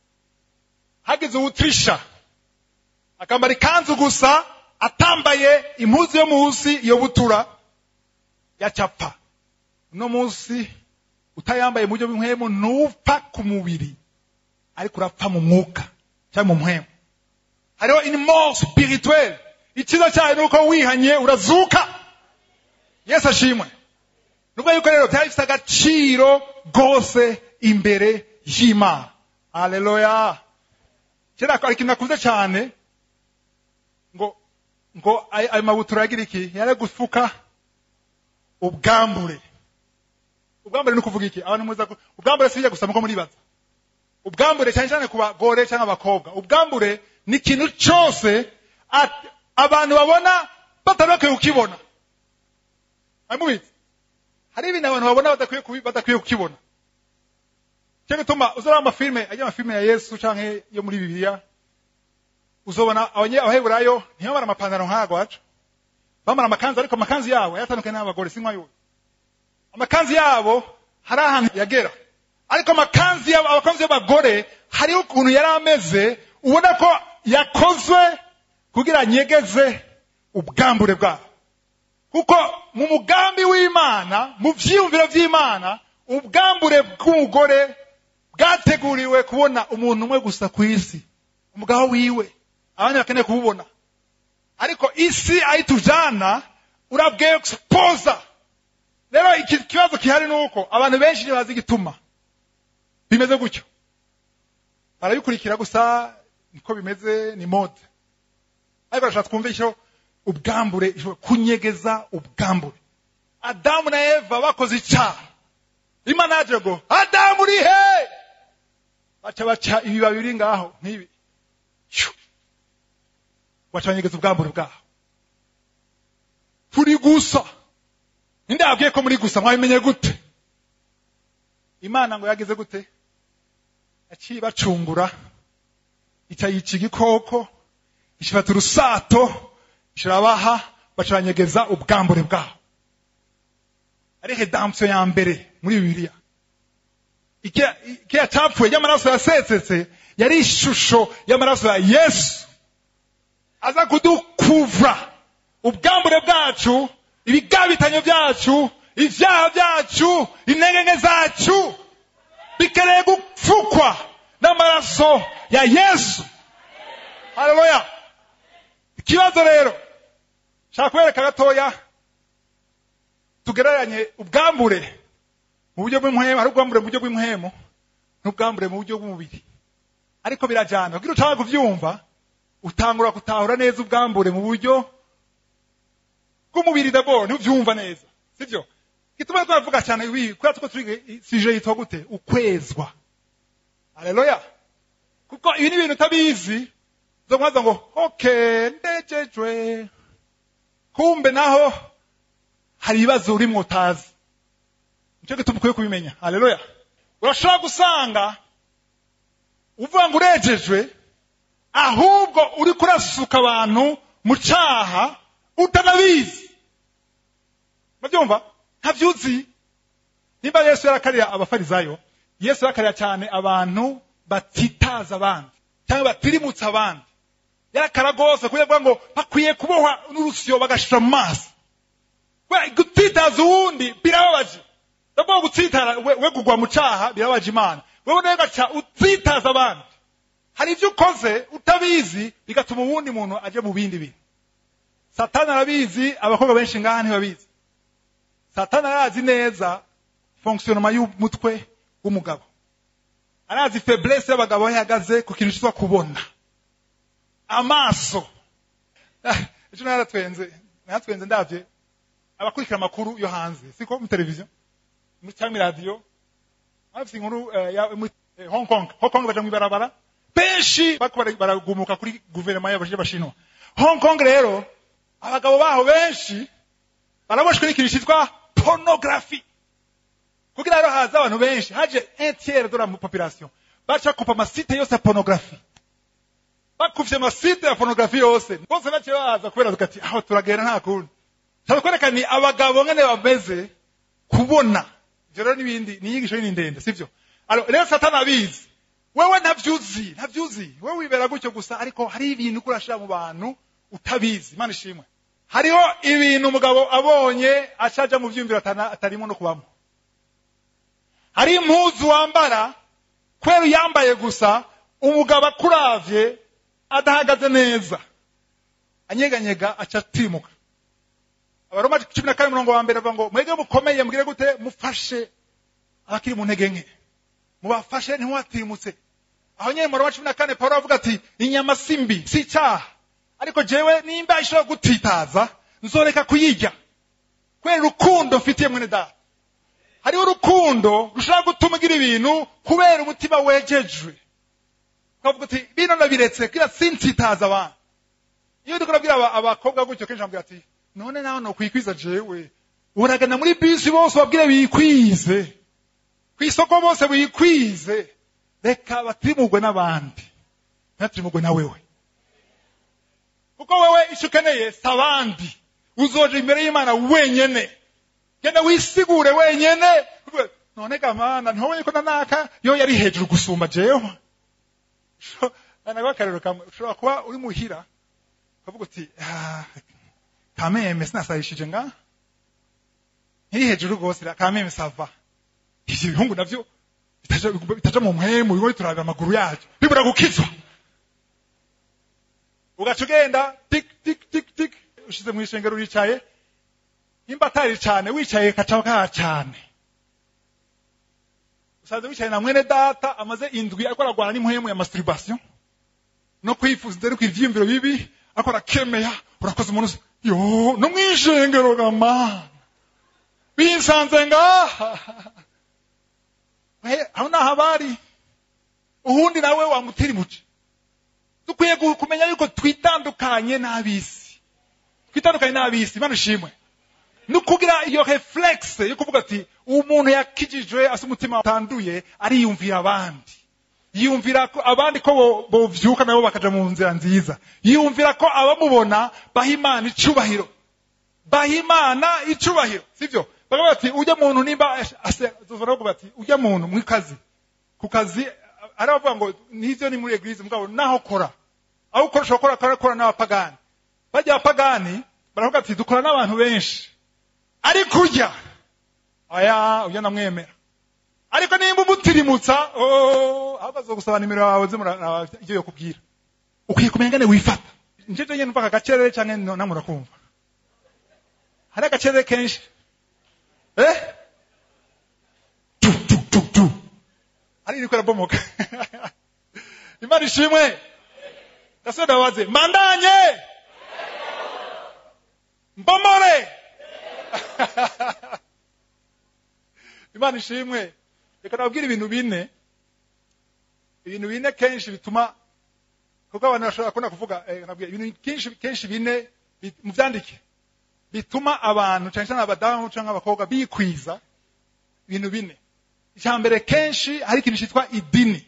hagize utrisha akambara ikanzu gusa atambaye impuzu yo musi iyo butura yacapfa. No musi utayambaye mujyo bimwemo nupfa ku mubiri ariko urapfa mu mwuka cyangwa mu mpwemo. Hariho une mort spirituelle. Ikiza cyayo nuko wihanye urazuka. Yesu ashimwe. Nubwo yuko rero byari bifite agaciro gose imbere y'Imana. Haleluya. Kera ko ikintu nakuze cyane ngo ngo ay mabutura yagira iki yare gufuka ubwambure. Ubwambure nukuvuga iki? Abantu muza ubwambure sije gusa muko muri baza. Ubwambure cyane cyane kuba gore cyangwa abakobwa. Ubwambure ni ikintu cyose abantu babona batabakwiye kukibona. Amubizi. Hari ibintu abantu babona badakwiye badakwiye kukibona. Cyo gituma uzora amafilme ajya amafilme ya Yesu canke yo muri Bibiliya uzobona abanye abaheburayo ntiyamara amapantaro nkago aca. Bamara amakanzu ariko amakanzu yabo yatandukanye n'abagore sinkwa yo. Amakanzu yabo hari ahantu yagera. Ariko amakanzu yabo abakanzu y'abagore hari ukuntu yari ameze ubona ko yakozwe kugira nyegeze ubwambure bwabo. Kuko mu mugambi w'Imana, mu vyiyumviro vy'Imana, ubwambure bw'umugore bwateguriwe kubona umuntu umwe gusa ku isi, umugabo wiwe, abandi bakeneye kububona. Ariko isi ayitujana urabwe exposa. Rero iki kibazo kihari nuko abantu benshi ntibazi igituma bimeze gutyo. Barabikurikira gusa niko bimeze, ni mode. Ariko rashaka twumvisho ubwambure kunyegeza ubwambure. Adamu na Eva bakoze icyaha. Imana yaje ngo Adamu uri he? Baca baca ibibabi biri ngaho nkibi. Baca banyegeza ubwambure bwaho. Turi gusa. Ninde yabwiye ko muri gusa mwabimenye gute? Imana ngo yageze gute? Aciye bacungura icyayica igikoko ishifata urusato ishirabaha bacanyegeza ubwambure bwaho. Ari redemption ya mbere muri Bibiliya. Ikiya ikiya cyapfuye y'amaraso yasetsetse yari ishusho y'amaraso ya Yesu aza kudukuvra ubwambure bwacu, ibigabitanyo byacu, ivyaha byacu, intege zacu bikereye gupfukwa n'amaraso ya Yesu. Haleluya. Ikibazo rero shaka kwereka gatoya tugereranye ubwambure mu buryo bw'impuhemo, ari ubwambure mu buryo bw'impuhemo n'ubwambure mu buryo bw'umubiri. Ariko birajana kugira ushaka kuvyumva utangura kutahura neza ubwambure mu buryo bw'umubiri d'abord ntuvyumva neza, sivyo? gituma twavuga cyane ibi kwa two turi sije yitwa gute ukwezwa. Haleluya. Kuko ibi ni ibintu tabizi zo mwaza ngo okay ndejejwe kumbe naho hari ibibazo urimo utazi. Nicyo gituma ukwiye kubimenya. Haleluya. Urashobora gusanga uvuga ngo urejejwe ahubwo uri kurasuka abantu mu cyaha utanabizi. Babyumva? Ntavyuzi. Nimba Yesu yarakarira abafarizayo, Yesu yarakarira cyane abantu batitaza abandi cyangwa batirimutsa abandi. Yarakara gose kugira ngo bakwiye kubohwa n'urusyo bagashira mu maso. We gutitaza uwundi birababaje. Ndabwo gutsitara we kugwa mu cyaha birabaje Imana. Wewe nagaca utsitaza abandi. Hari ibyo ukoze utabizi bigatuma uwundi muntu aje mu bindi bintu. Satani arabizi, abakobwa benshi ngaha ntibabizi. Satani arazi neza fonctionnement y'umutwe w'umugabo. Arazi faiblesse y'abagabo yahagaze ku kintu cyitwa kubona. Amaso. Ejo naratwenze, naratwenze ndavye abakurikira makuru yo hanze. Siko mu televiziyo, mu cyangwa radio. Afite inkuru ya Hong Kong. Hong Kong baje mu barabara. Benshi bakora baragumuka kuri guverinoma y'abaje bashinwa. Hong Kong rero abagabo baho benshi baraboshwe n'ikintu cyitwa pornography. Kugira rero haza abantu benshi haje un tiers de la population bacha kupa amasite yose ya pornography. Bakuvye amasite ya pornography yose bose bace baza kubera tukati aho turagera nta kundi. Tabikwereka ni abagabo ngene bameze kubona. Jero nibindi niyigisho ni ndende sivyo? Alo rero Satani abizi. Wewe ntavyuzi, ntavyuzi. Wewe wibera gutyo gusa ariko hari ibintu kurashira mu bantu utabizi. Imana ishimwe. Hariho ibintu umugabo abonye acaja mu vyumviro atarimo no kubamo. Hari impuzu wambara kwero yambaye gusa umugabo akuravye adahagaze neza. Anyeganyega acatimuka. Abaroma cumi na kane murongo wa mbere bavuga ngo mwege mukomeye mugire gute mufashe abakiri mu ntege nke. Mubafashe ntiwatimutse. Aho nyene mu Roma cumi na kane Paulo avuga ati inyama simbi si cyaha. Ariko jewe nimba ishobora gutitaza nzoreka kuyirya. Kwera rukundo mfitiye mwene data. Hari urukundo rushaka gutuma ugira ibintu kubera umutima wejejwe. Kavuga ati bino nabiretse kira sintitaza abantu. Iyo ndiko nabwira abakobwa gutyo kenshi ambwira ati none naho no kwikwiza jewe. Uragana muri bisi bose babwire bikwize. Kwisoko bose bikwize. Reka batimugwe n'abandi. Natimugwe na wewe. Kuko wewe ishukeneye sabandi. Uzoje imbere y'Imana wenyene. Genda wisigure wenyene. None gamana ntowe ko nanaka yo yari hejuru gusumba jewe. Anagwa karero kamwe ushobora kuba uri muhira. Kavuga uti ah kameme sinasayishije nga. Hiri hejuru gose kameme sava. Ivyo bihungu navyo bitaje bitaje mu mpemu bigo turaga amaguru yacu. Bibura gukizwa. Ugacugenda tik tik tik tik ushize mu ishengero uricaye. Nimba atari cyane wicaye kacaho cyane. Usaze wicaye na mwene data amaze indwi akora rwana n'impwemu ya masturbation. No kwifuza ndere kwivyimviro bibi akora kemeya urakoze umuntu yo no mwishengero gama. Binsanze ngaha. He aho naho abari. Uhundi nawe wamutiri muce. Dukwiye kumenya yuko twitandukanye n'abisi. Twitandukanye n'abisi Imana ishimwe. Nukugira iyo reflex yo kuvuga ati umuntu yakijijwe asumutima utanduye ari yumvira abandi. Yumvira ko abandi ko bovyuka nabo bakaja mu nzira nziza. Yumvira ko abamubona bahimana icubahiro. Bahimana icubahiro, sivyo? Bagavuga ati ujya muntu nimba azovara bati ujya muntu mu kazi. Ku kazi aravuga ngo nivyo ni muri eglise mugabo naho kora. Aho ukoresha kora kora kora n'abapagani. Bajya abapagani baravuga ati dukora n'abantu benshi. Ariko ujya aya ujya namwemera. Ariko nimba umutirimutsa oh abazo gusaba nimero yawe zimura ibyo yokubwira. Ukwiye kumenya ngane wifata. Nje nyene mvaka gacerere cyane namura kumva. Hari agacerere kenshi. Eh? Tu tu tu tu. Ari niko rabomoka. Imana ishimwe. Gasoda waze mandanye. Mbomore. Imana ishimwe. Reka nabwira ibintu bine. Ibintu bine kenshi bituma kuko abantu bashobora kubona kuvuga eh, nabwira ibintu kenshi kenshi bine mu byandike bituma abantu cyane cyane abadamu cyangwa abakobwa bikwiza ibintu bine. Icyambere kenshi hari ikintu cyitwa idini.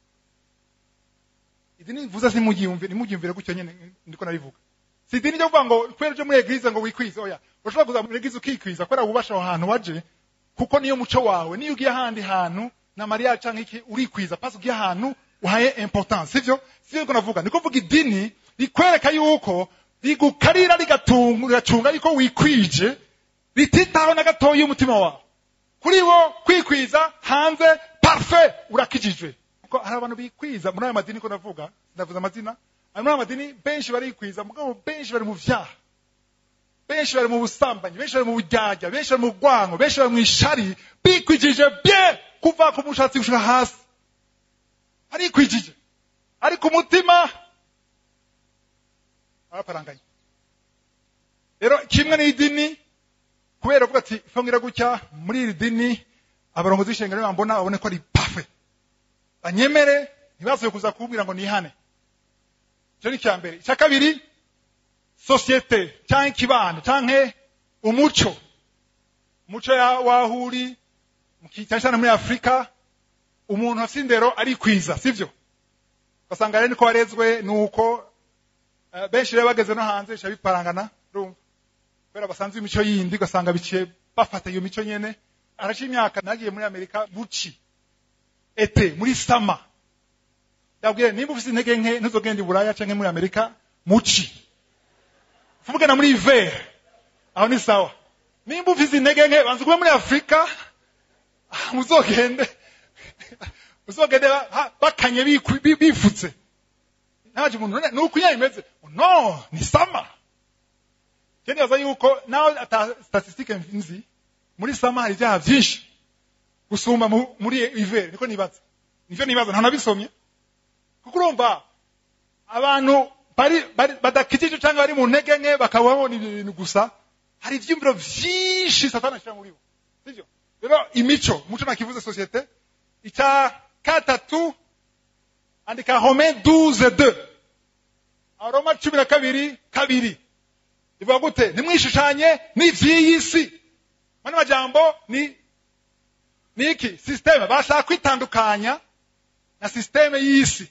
Idini vuza simugiyumvire nimugiyumvire gutyo nyene ndiko nabivuga. Si idini ryo kuvuga ngo kwera ryo muri eglise ngo wikwize oya. Ushobora kuza muri eglise ukikwiza kwera ubasha ahantu waje kuko niyo muco wawe niyo ugiye ahandi hantu na Maria canke iki urikwiza pasi ugiye ahantu uhaye importance sivyo sivyo ko navuga niko vuga idini rikwereka yuko rigukarira rigatunga cunga yuko wikwije rititaho na gatoyi umutima wawe kuri wo kwikwiza hanze parfait urakijijwe ko hari abantu bikwiza muri aya madini ko navuga ndavuza amazina muri aya madini benshi barikwiza mugabo benshi bari mu vyaha benshi bari mu busambanyi benshi bari mu bujyajya benshi bari mu gwango benshi bari mu ishari bikwijije bien kuva ku mushatsi gushika hasi ari kwijije ari ku mutima araparanganye rero kimwe n'idini kubera ko ati fongira gutya muri iri dini abarongozi b'ishengero bambona babone ko ari parfait banyemere ntibasoye kuza kubwira ngo nihane cyo ni cyambere cya kabiri societe cyangwa ikibano cyangwa umuco umuco wahuri cyane muri Afrika umuntu afindero ari kwiza sivyo basanga rero niko warezwe nuko uh, benshi rero bageze no hanze shabiparangana rumva kubera basanzwe imico yindi gasanga biciye bafata iyo mico nyene araci imyaka nagiye muri Amerika buci ete muri sama ndabwiye nimba ufite intege nke ntuzogenda i Buraya canke muri Amerika muci fumugana muri hiver aho ni sawa nimba ufite intege nke banze kuba muri Afrika muzogende uzogende bakanye bifutse naje umuntu nuko yayimeze no ni sama kene yaza yuko nawe ata statistique nzi muri sama hari byaha byinshi gusumba muri hiver niko nibaza nivyo nibaza nta nabisomye kuko urumva abantu bari badakijije cyangwa bari mu ntege nke bakababona ibintu gusa hari ivyumviro byinshi satana ashira muri bo sivyo rero imico muco nakivuze societe icya gatatu andika Romains douze deux Aroma cumi na kabiri kabiri ivuga gute nimwishishanye n'ivy'iyisi mwana majambo ni niki systeme bashaka kwitandukanya na systeme y'isi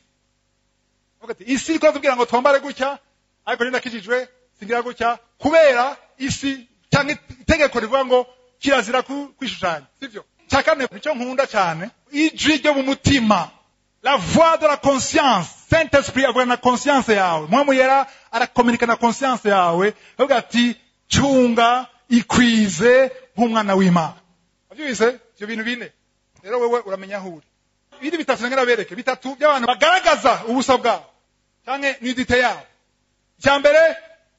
ogati isi ko tubwira ngo twambare gutya ariko nenda kijijwe singira gutya kubera isi cyangwa itegeko rivuga ngo kirazira kwishushanya sivyo cyakane nicyo nkunda cyane ijwi ryo mu mutima la voix de la conscience Saint Esprit avugana na conscience yawe mwamu yera arakomunika na conscience yawe avuga ati cunga ikwize nk'umwana w'Imana abyise ibyo bintu bine rero wewe uramenya huri ibindi bitatu ngera bereke bitatu by'abantu bagaragaza ubusa bwabo cyangwa nidite yabo cyambere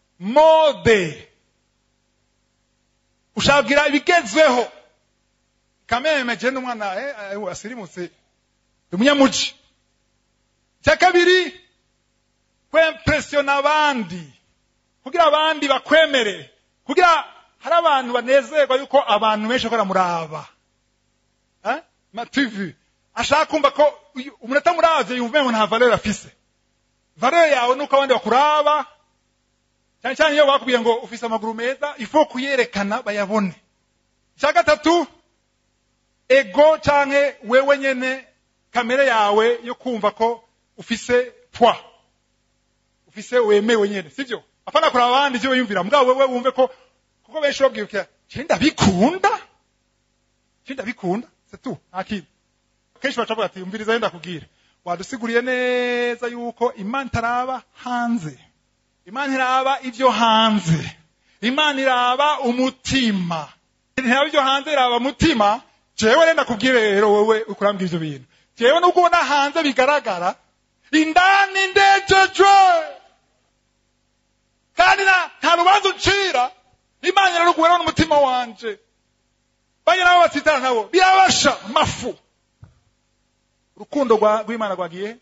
mode ushabwira ibigezweho kameme je n'umwana eh asirimutse umunyamuji cya kabiri kwempressiona abandi kugira abandi bakwemere kugira hari abantu banezerwa yuko abantu benshi bakora muraba eh ma T V ashaka kumva ko umunota muravye yumve ngo nta valeur afise valeur yawe nuko abandi bakuraba cyane cyane iyo bakubwiye ngo ufise amaguru meza ifo kuyerekana bayabone cya gatatu ego canke wewe nyene kamere yawe yo kumva ko ufise poids ufise wemewe nyene sivyo apana kura abandi je yumvira mbwa wewe wumve ko kuko benshi babwirukira cyenda bikunda cyenda bikunda c'est tout akiri kenshi bacavuga ati umviriza yenda kubwira wadusiguriye neza yuko Imana taraba hanze Imana iraba ivyo hanze Imana iraba umutima ntabyo ivyo hanze iraba umutima jewe renda kubwire rero wewe ukurambira ivyo bintu jewe nuko ubona hanze bigaragara indani ndejejwe kandi nta rubanza ucira Imana rero kuwera n'umutima wanje banye nabo batitana nabo birabasha mafu rukundo rw'Imana rwagiye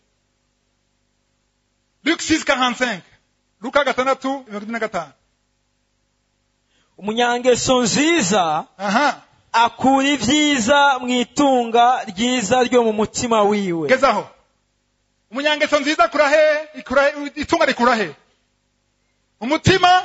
Luc six quarante-cinq Luka gatandatu mirongo ine na gatanu umunyangeso nziza aha akura ibyiza mu itunga ryiza ryo mu mutima wiwe. gezaho umunyangeso nziza akura he ikura itunga rikura he umutima.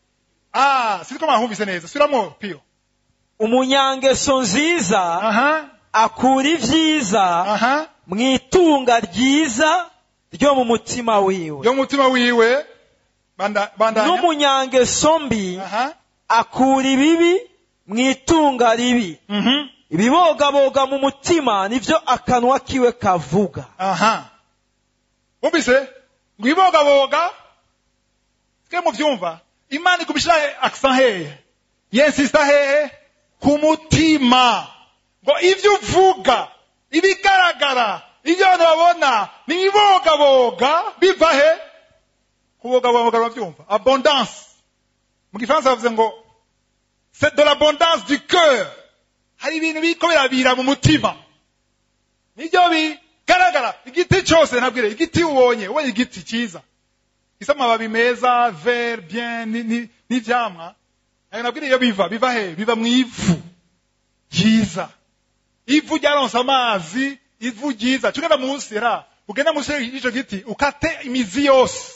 ah siko mwahumvise neza subiramo piyo. umunyangeso nziza aha akura ibyiza aha mu itunga ryiza ryo mu mutima wiwe. yo mutima wiwe banda bandanya. n'umunyangeso mbi aha akura ibibi mu itunga ribi. mhm ibibogaboga mu mutima nivyo akanwa kiwe kavuga. aha umvise ngwibogaboga twe mu byumva imana ikubishira accent hehe yensista hehe ku mutima ngo ivyo uvuga ibigaragara ivyo abantu babona nibibogaboga biva he kubogaboga bavyumva abondance mu gifaransa bavuze ngo c'est de l'abondance du cœur. hari ibintu biko birabira mu mutima nivyo bigaragara. igiti cyose nabwire igiti ubonye ubonye igiti cyiza gisa amababi meza vert bien n'ivyamwa nabwire iyo biva biva he biva mu ivu ryiza. ivu ryaronse amazi ivu ryiza tugenda munsi ra ugenda munsi y'icyo giti ukate imizi yose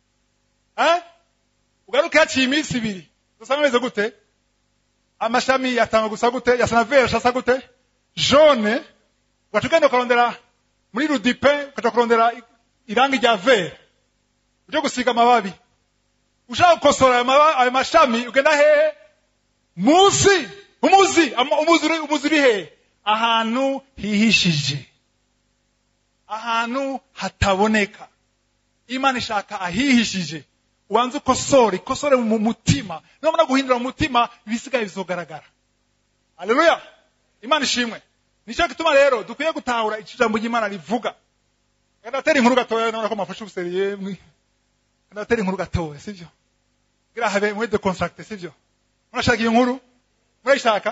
eh ugaruke haciye iminsi ibiri usanga meze gute amashami yatanga gusa gute yasana vert shasa gute jaune ugacugenda ukarondera muri rudipe ukaja kurondera irangi rya vert uje gusiga amababi ushaka gukosora ayo mashami ugenda hehe munsi umuzi umuzi umuzi uri hehe ahantu hihishije ahantu hataboneka. imana ishaka ahihishije ubanze ukosore ikosore mu mutima nabona guhindura mu mutima ibisigaye bizogaragara. haleluya imana ishimwe. nicyo gituma rero dukwiye gutahura ijambo ry'Imana rivuga. ndatera inkuru gatoya nabona ko mafashe ubuseriye mwe ndatera inkuru gatoya sivyo gira habe mwe de contract sivyo murashaka iyo nkuru murayishaka.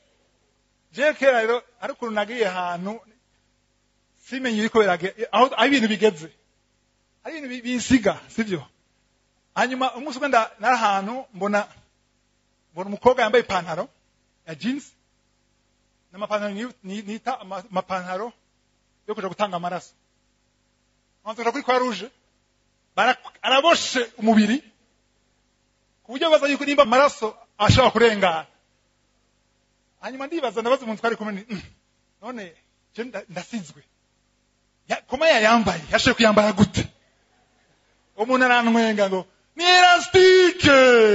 je kera rero ariko nagiye ahantu simenye ibiko birage aho ibintu bigeze ari ibintu bisiga sivyo. hanyuma umunsi ugenda narahantu mbona mbona umukobwa yambaye ipantaro ya jeans n'amapantaro nita amapantaro yo kuja gutanga amaraso. Anzura kuri kwa rouge araboshe umubiri kuburyo baza yuko nimba amaraso ashaka kurengana. hanyuma ndibaza ndabaza umuntu twari kumwe none je ndasizwe koma yayambaye yashe kuyambara gute. umuntu arantwenga ngo ni elastike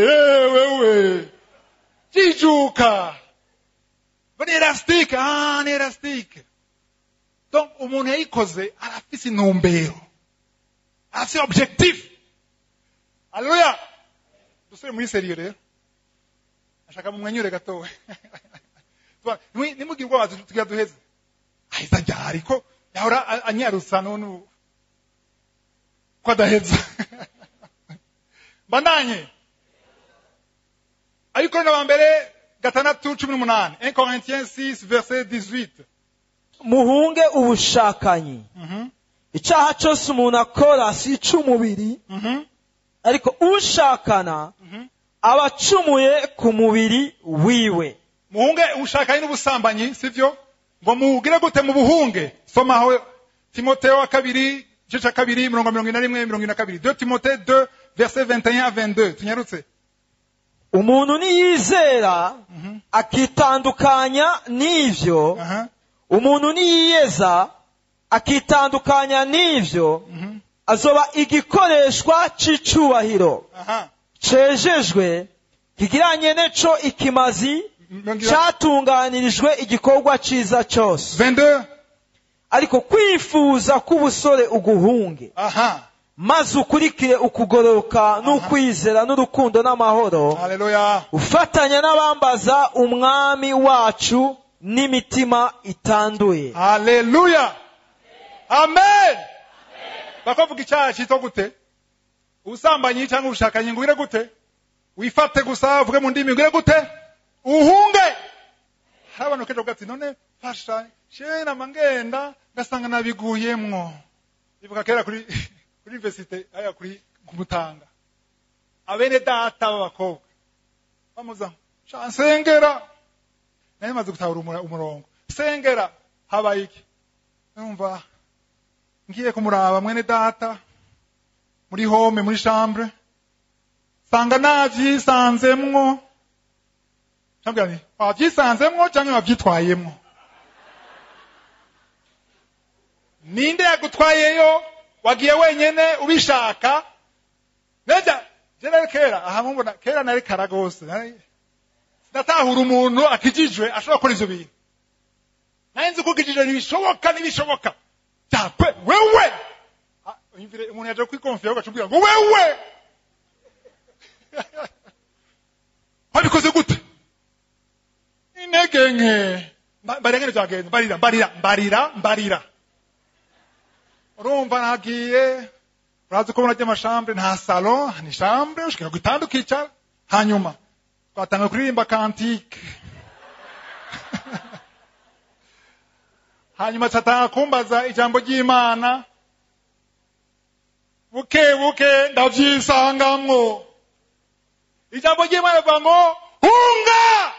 wewe jijuka ngo ni elastike. ah ni elastike. donc umuntu yayikoze arafise intumbero arafise objectif. haleluya dusubire muri seriyo rero ashaka mu mwenyure gatowe nimugire ubwoba tugira duheze ahita ryari ko yahora anyarutsa none ko adaheza bandanye. ariko na mbere gatandatu cumi n'umunani un Corinthiens six verset dix-huit. muhunge ubushakanyi. mhm icyaha cyose umuntu akora si ic'umubiri mhm ariko ushakana aba acumuye ku mubiri wiwe. muhunge ubushakanye n'ubusambanyi sivyo ngo mugire gute mu buhunge. soma aho Timotheo wa kabiri gice kabiri mirongo mirongo ine na rimwe mirongo ine na kabiri. deux Timothée deux verset vingt et un à vingt-deux. tunyarutse. umuntu niyizera akitandukanya n'ivyo aha umuntu niyiyeza akitandukanya n'ivyo azoba igikoreshwa c'icubahiro aha cejejwe kigiranye neco ikimazi cyatunganirijwe igikorwa ciza cyose. vingt-deux. ariko kwifuza k'ubusore uguhunge aha maze ukurikire ukugoroka n'ukwizera n'urukundo n'amahoro. haleluya ufatanya n'abambaza umwami wacu n'imitima itanduye. haleluya amen. bakavuga icyaha cyitwa gute ubusambanyi cyangwa ubushakanye ngo ugire gute wifate gusa uvuge mu ndimi ugire gute uhunge. hari abantu kenshi bavuga ati none fasha shena mangenda ngasanga nabiguyemwo. bivuga kera kuri kuri universite aya kuri kumutanga abene data b'abakobwa bamuza chansengera naye maze gutahura umurongo. Sengera habaye iki? Numva ngiye kumuraba mwene data muri home muri chambre sanga navyisanzemwo. Cyambwira ni wavyisanzemwo cyangwa wavyitwayemwo? Ninde yagutwayeyo? Wagiye wenyene ubishaka? Neja jere kera aha mbona kera nari karagose nari natahura umuntu akijijwe ashobora gukora ivyo bintu. Nayenze kugijije nibishoboka nibishoboka. Takwe wewe. Imvire umuntu yaje kwikonfia ugacubwira ngo wewe. Wabikoze gute? Inege nke. Barengene byagenda barira barira barira barira. Urumva nagiye urazi ko murajya amashambre nta salon ni chambre ushaka gutandukira hanyuma twatanga kuririmba kantike. Hanyuma cyatanga kumbaza ijambo ry'Imana buke buke ndavyisangamwo. Ijambo ry'Imana bango hunga.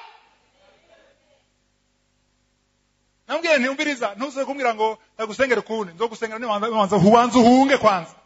Nambwiye ntiumbiriza ntuze kumbwira ngo ndagusengera kune nzogusengera ni wanza huwanza uhunge kwanza.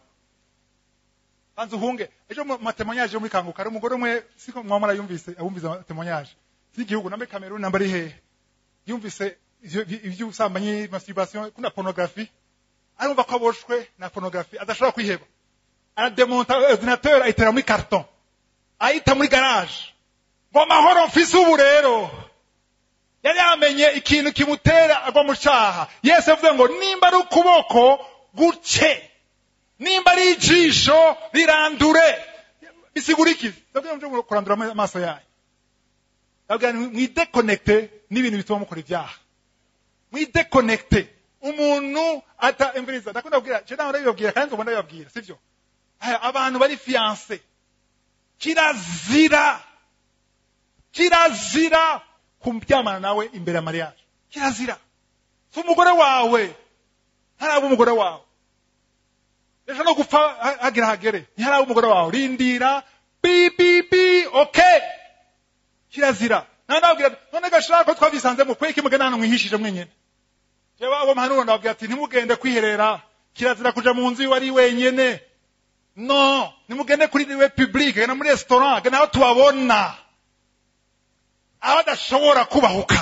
Banza uhunge. Ejo matemonyaje yo muri kanguka ari umugore umwe siko mwamara yumvise abumviza matemonyaje. Si igihugu nambe Cameroon namba ari he. Yumvise ivyo usambanyi masturbation kuna pornographie. Arumva ko aboshwe na pornographie adashobora kwiheba. Ara demonta ordinateur ayitera muri carton. Ayita muri garage. Ngo mahoro mfise ubu rero. Yari amenye ikintu kimutera agwa mu cyaha. Yesu avuze ngo nimba ari ukuboko guce, nimba ari ijisho rirandure. Bisigura iki? Ndabwira ngo kurandura amaso yayo. Ndabwira mwideconnecte n'ibintu bituma mukora ibyaha. Mwideconnecte. Umuntu ata imviriza ndakunda kubwira cyo nawe ndabibabwira kandi ubona yababwira sivyo? Abantu bari fiancé kirazira kirazira kumbyamana nawe imbere ya mariage. Kirazira. So umugore wawe haraba umugore wawe ejo no gupfa agira hagere haraba umugore wawe rindira bi bi bi okay. Kirazira. Nandabwira none gashaka ko twabisanze mu kweki mugana hano mwihishije mwenyene. Jewe abo mahanuro ndabwira ati ntimugende kwiherera. Kirazira kuja mu nzu wari wenyene. No, nimugende kuri we public na muri restaurant gana aho tubabona. Abadashobora kubahuka.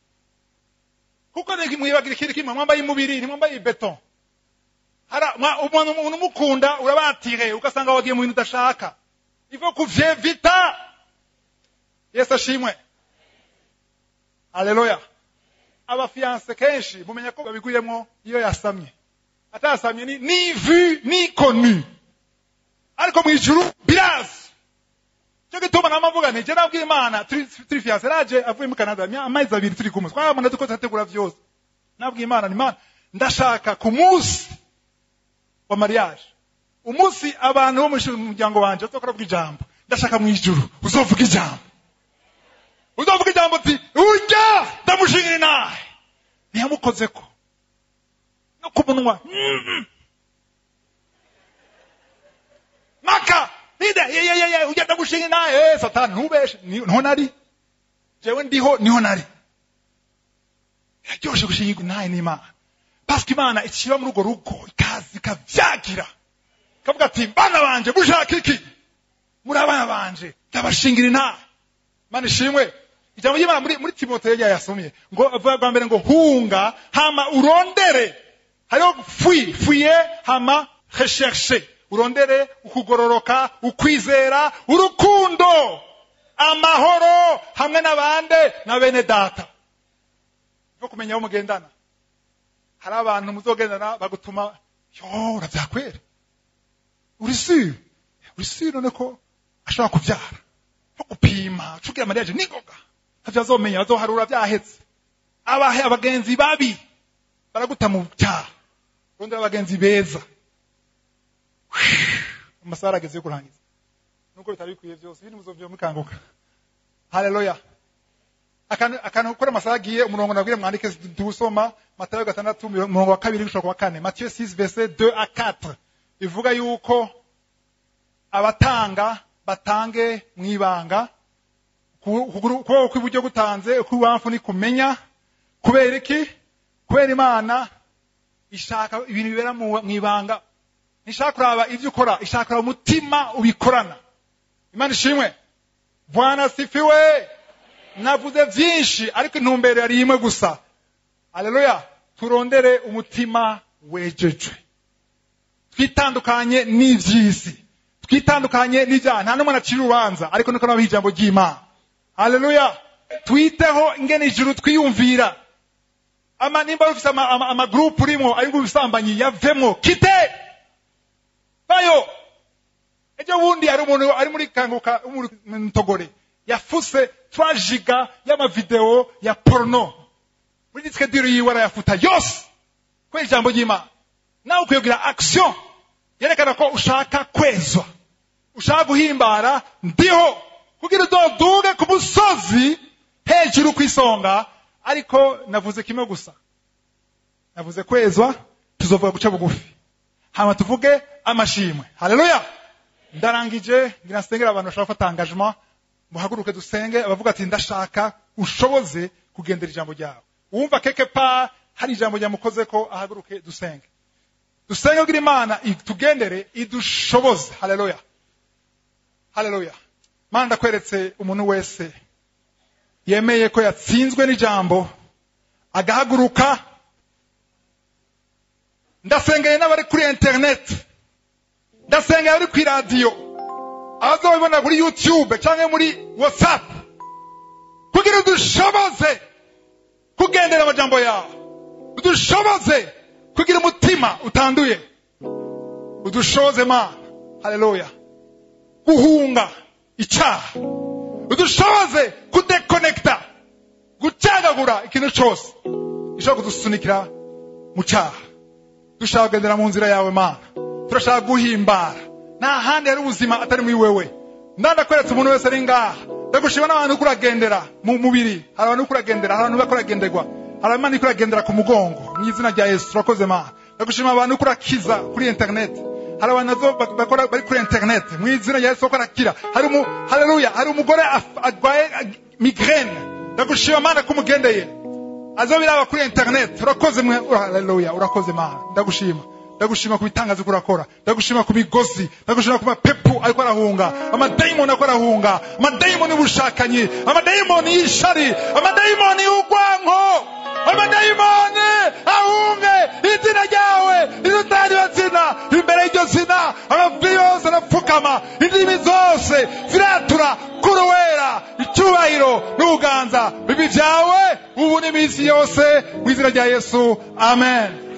Kuko mwibagira ikindi kimwe mwambaye imubiri nimwambaye beton. Hara umuntu umuntu mukunda urabatire ugasanga wagiye mu bintu udashaka. Ivo kuvyevita. Yesu ashimwe. Haleluya. Aba fiancé kenshi mumenya ko babiguyemo iyo yasamye. Atasamye ni ni vu ni connu. Ariko mu ijuru birazi. Cyo gituma namavuga nti je nabwiye Imana turi fiancé raje avuye mu Canada amaizi abiri turi kumwe. Twabona duko tategura vyose. Nabwiye Imana ni Imana ndashaka ku munsi wa mariage. Umunsi abantu bo mu muryango wanje bazokora kuvuga ijambo. Ndashaka mu ijuru uzovuga ijambo. Uzovuga ijambo ati urya ndamushingire nawe. Niyamukozeko. No kumunwa. Maka nide ye ye ye ujya ndamushingire nawe eh satani ntubeshe niho nari. Jewe ndiho niho nari. Yaryoshe gushingirwa nawe n'Imana. Parce que Imana ikiba muri ugo rugo ikazi kavyagira. Kavuga ati bana banje bushaka iki? Muri abana banje ndabashingire nawe. Mana ishimwe. Ijambo ry'Imana muri muri Timotheo yasomye ngo avuga mbere ngo hunga hama urondere. Hariho fui fuye hama rechercher. Urondere ukugororoka ukwizera urukundo amahoro hamwe n'abande na bene data. Bwo kumenya aho mugendana. Hari abantu muzogendana bagutuma yo uravyakwera. Uri sûr? Uri sûr none ko ashaka kuvyara. Bwo gupima cugira mariage nigoga. Havazomenya azoharura vyahetse. Abahe abagenzi babi baraguta mu cyaha. Rondera abagenzi beza. Amasara ageze kurangiza. Nuko bitabikwiye byose ibintu muzovyo mukanguka. Haleluya. Akana akana ukora masagiye umurongo nabwire mwandike dusoma Matayo gatandatu umurongo wa kabiri gushaka wa kane. Matthieu six verset deux à quatre. Ivuga yuko abatanga batange mwibanga ukuboko kw'iburyo gutanze ukw'ibubamfu ni kumenya. Kubera iki? Kubera Imana ishaka ibintu bibera mu ibanga. Ishaka kuraba ivyo ukora, ishaka kuraba umutima ubikorana. Imana ishimwe. Bwana sifiwe. Navuze vyinshi ariko intumbero yari imwe gusa. Haleluya. Turondere umutima wejejwe. Twitandukanye n'ivyisi. Twitandukanye n'ivyaha. Nta n'umwe acira urubanza ariko niko nabaho ijambo ry'Imana. Haleluya. Twiteho ingene ijuru twiyumvira. Ama nimba ufise ama, ama, ama group urimo ayungu bisambanyi yavemwo kite. Bayo. Ejo bundi ari umuntu ari muri kanguka muri Ntogore yafuse trois giga y'ama video ya porno. Muri disque dure yiwe arayafuta yose. Kwa ijambo ry'Imana. Nawe kuyogira action yerekana ko ushaka kwezwa. Ushaka guhimbara ndiho kugira uzoduge ku musozi hejuru kwisonga. Ariko navuze kimwe gusa. Navuze kwezwa tuzovuga guca bugufi. Hama tuvuge amashimwe. Haleluya. Ndarangije ngira nsengera abantu bashaka gufata engagement. Muhaguruke dusenge abavuga ati ndashaka ushoboze kugendera ijambo ryawe. Wumva keke pa hari ijambo ryamukoze ko ahaguruke dusenge. Dusenge kugira Imana itugendere idushoboze. Haleluya. Haleluya. Mana ndakweretse umuntu wese yemeye ko yatsinzwe n'ijambo agahaguruka. Ndasengeye n'abari kuri internet. Ndasengeye abari kuri radio. Abazobibona kuri YouTube cyangwa muri WhatsApp. Kugira udushoboze kugendera amajambo yawe. Udushoboze kugira umutima utanduye. Udushoboze Mana. Haleluya. Guhunga icyaha. Udushoboze kudekonekta. Gucagagura ikintu cyose ishobora kudusunikira mu cyaha. Dushaka kugendera mu nzira yawe Mana. Turashaka guhimbara. Nta handi hari ubuzima atari muri wewe. Ndandakweretse umuntu wese ari ngaha. Ndagushima n'abantu kuragendera mu mubiri. Hari abantu kuragendera, hari abantu bakuragenderwa. Hari abantu kuragendera ku mugongo. Mu izina rya Yesu turakoze Mana. Ndagushima abantu kurakiza kuri internet. Hari abantu bakora bari kuri internet. Mu izina rya Yesu bakorakira. Hari umu haleluya, hari umugore agwaye migraine. Ndagushima Mana kumugendeye. Azobiraba kuri internet. Urakoze mwe haleluya, urakoze Mana. Ndagushima. Ndagushima kubitangaza kurakora. Ndagushima kubigozi. Ndagushima kuma pepu ariko arahunga. Ama daimon ariko arahunga. Ama daimon y'ubushakanye. Ama daimon y'ishari. Ama daimon y'ugwanko. Ama daimon ahunge. Izina ryawe rirutari bazina. Imbere y'iryo zina amabwi yose arapfukama. Indimi zose ziratura kuruwera. Icyubahiro n'ubuganza bibi byawe ubu n'iminsi yose mu izina rya Yesu. Amen.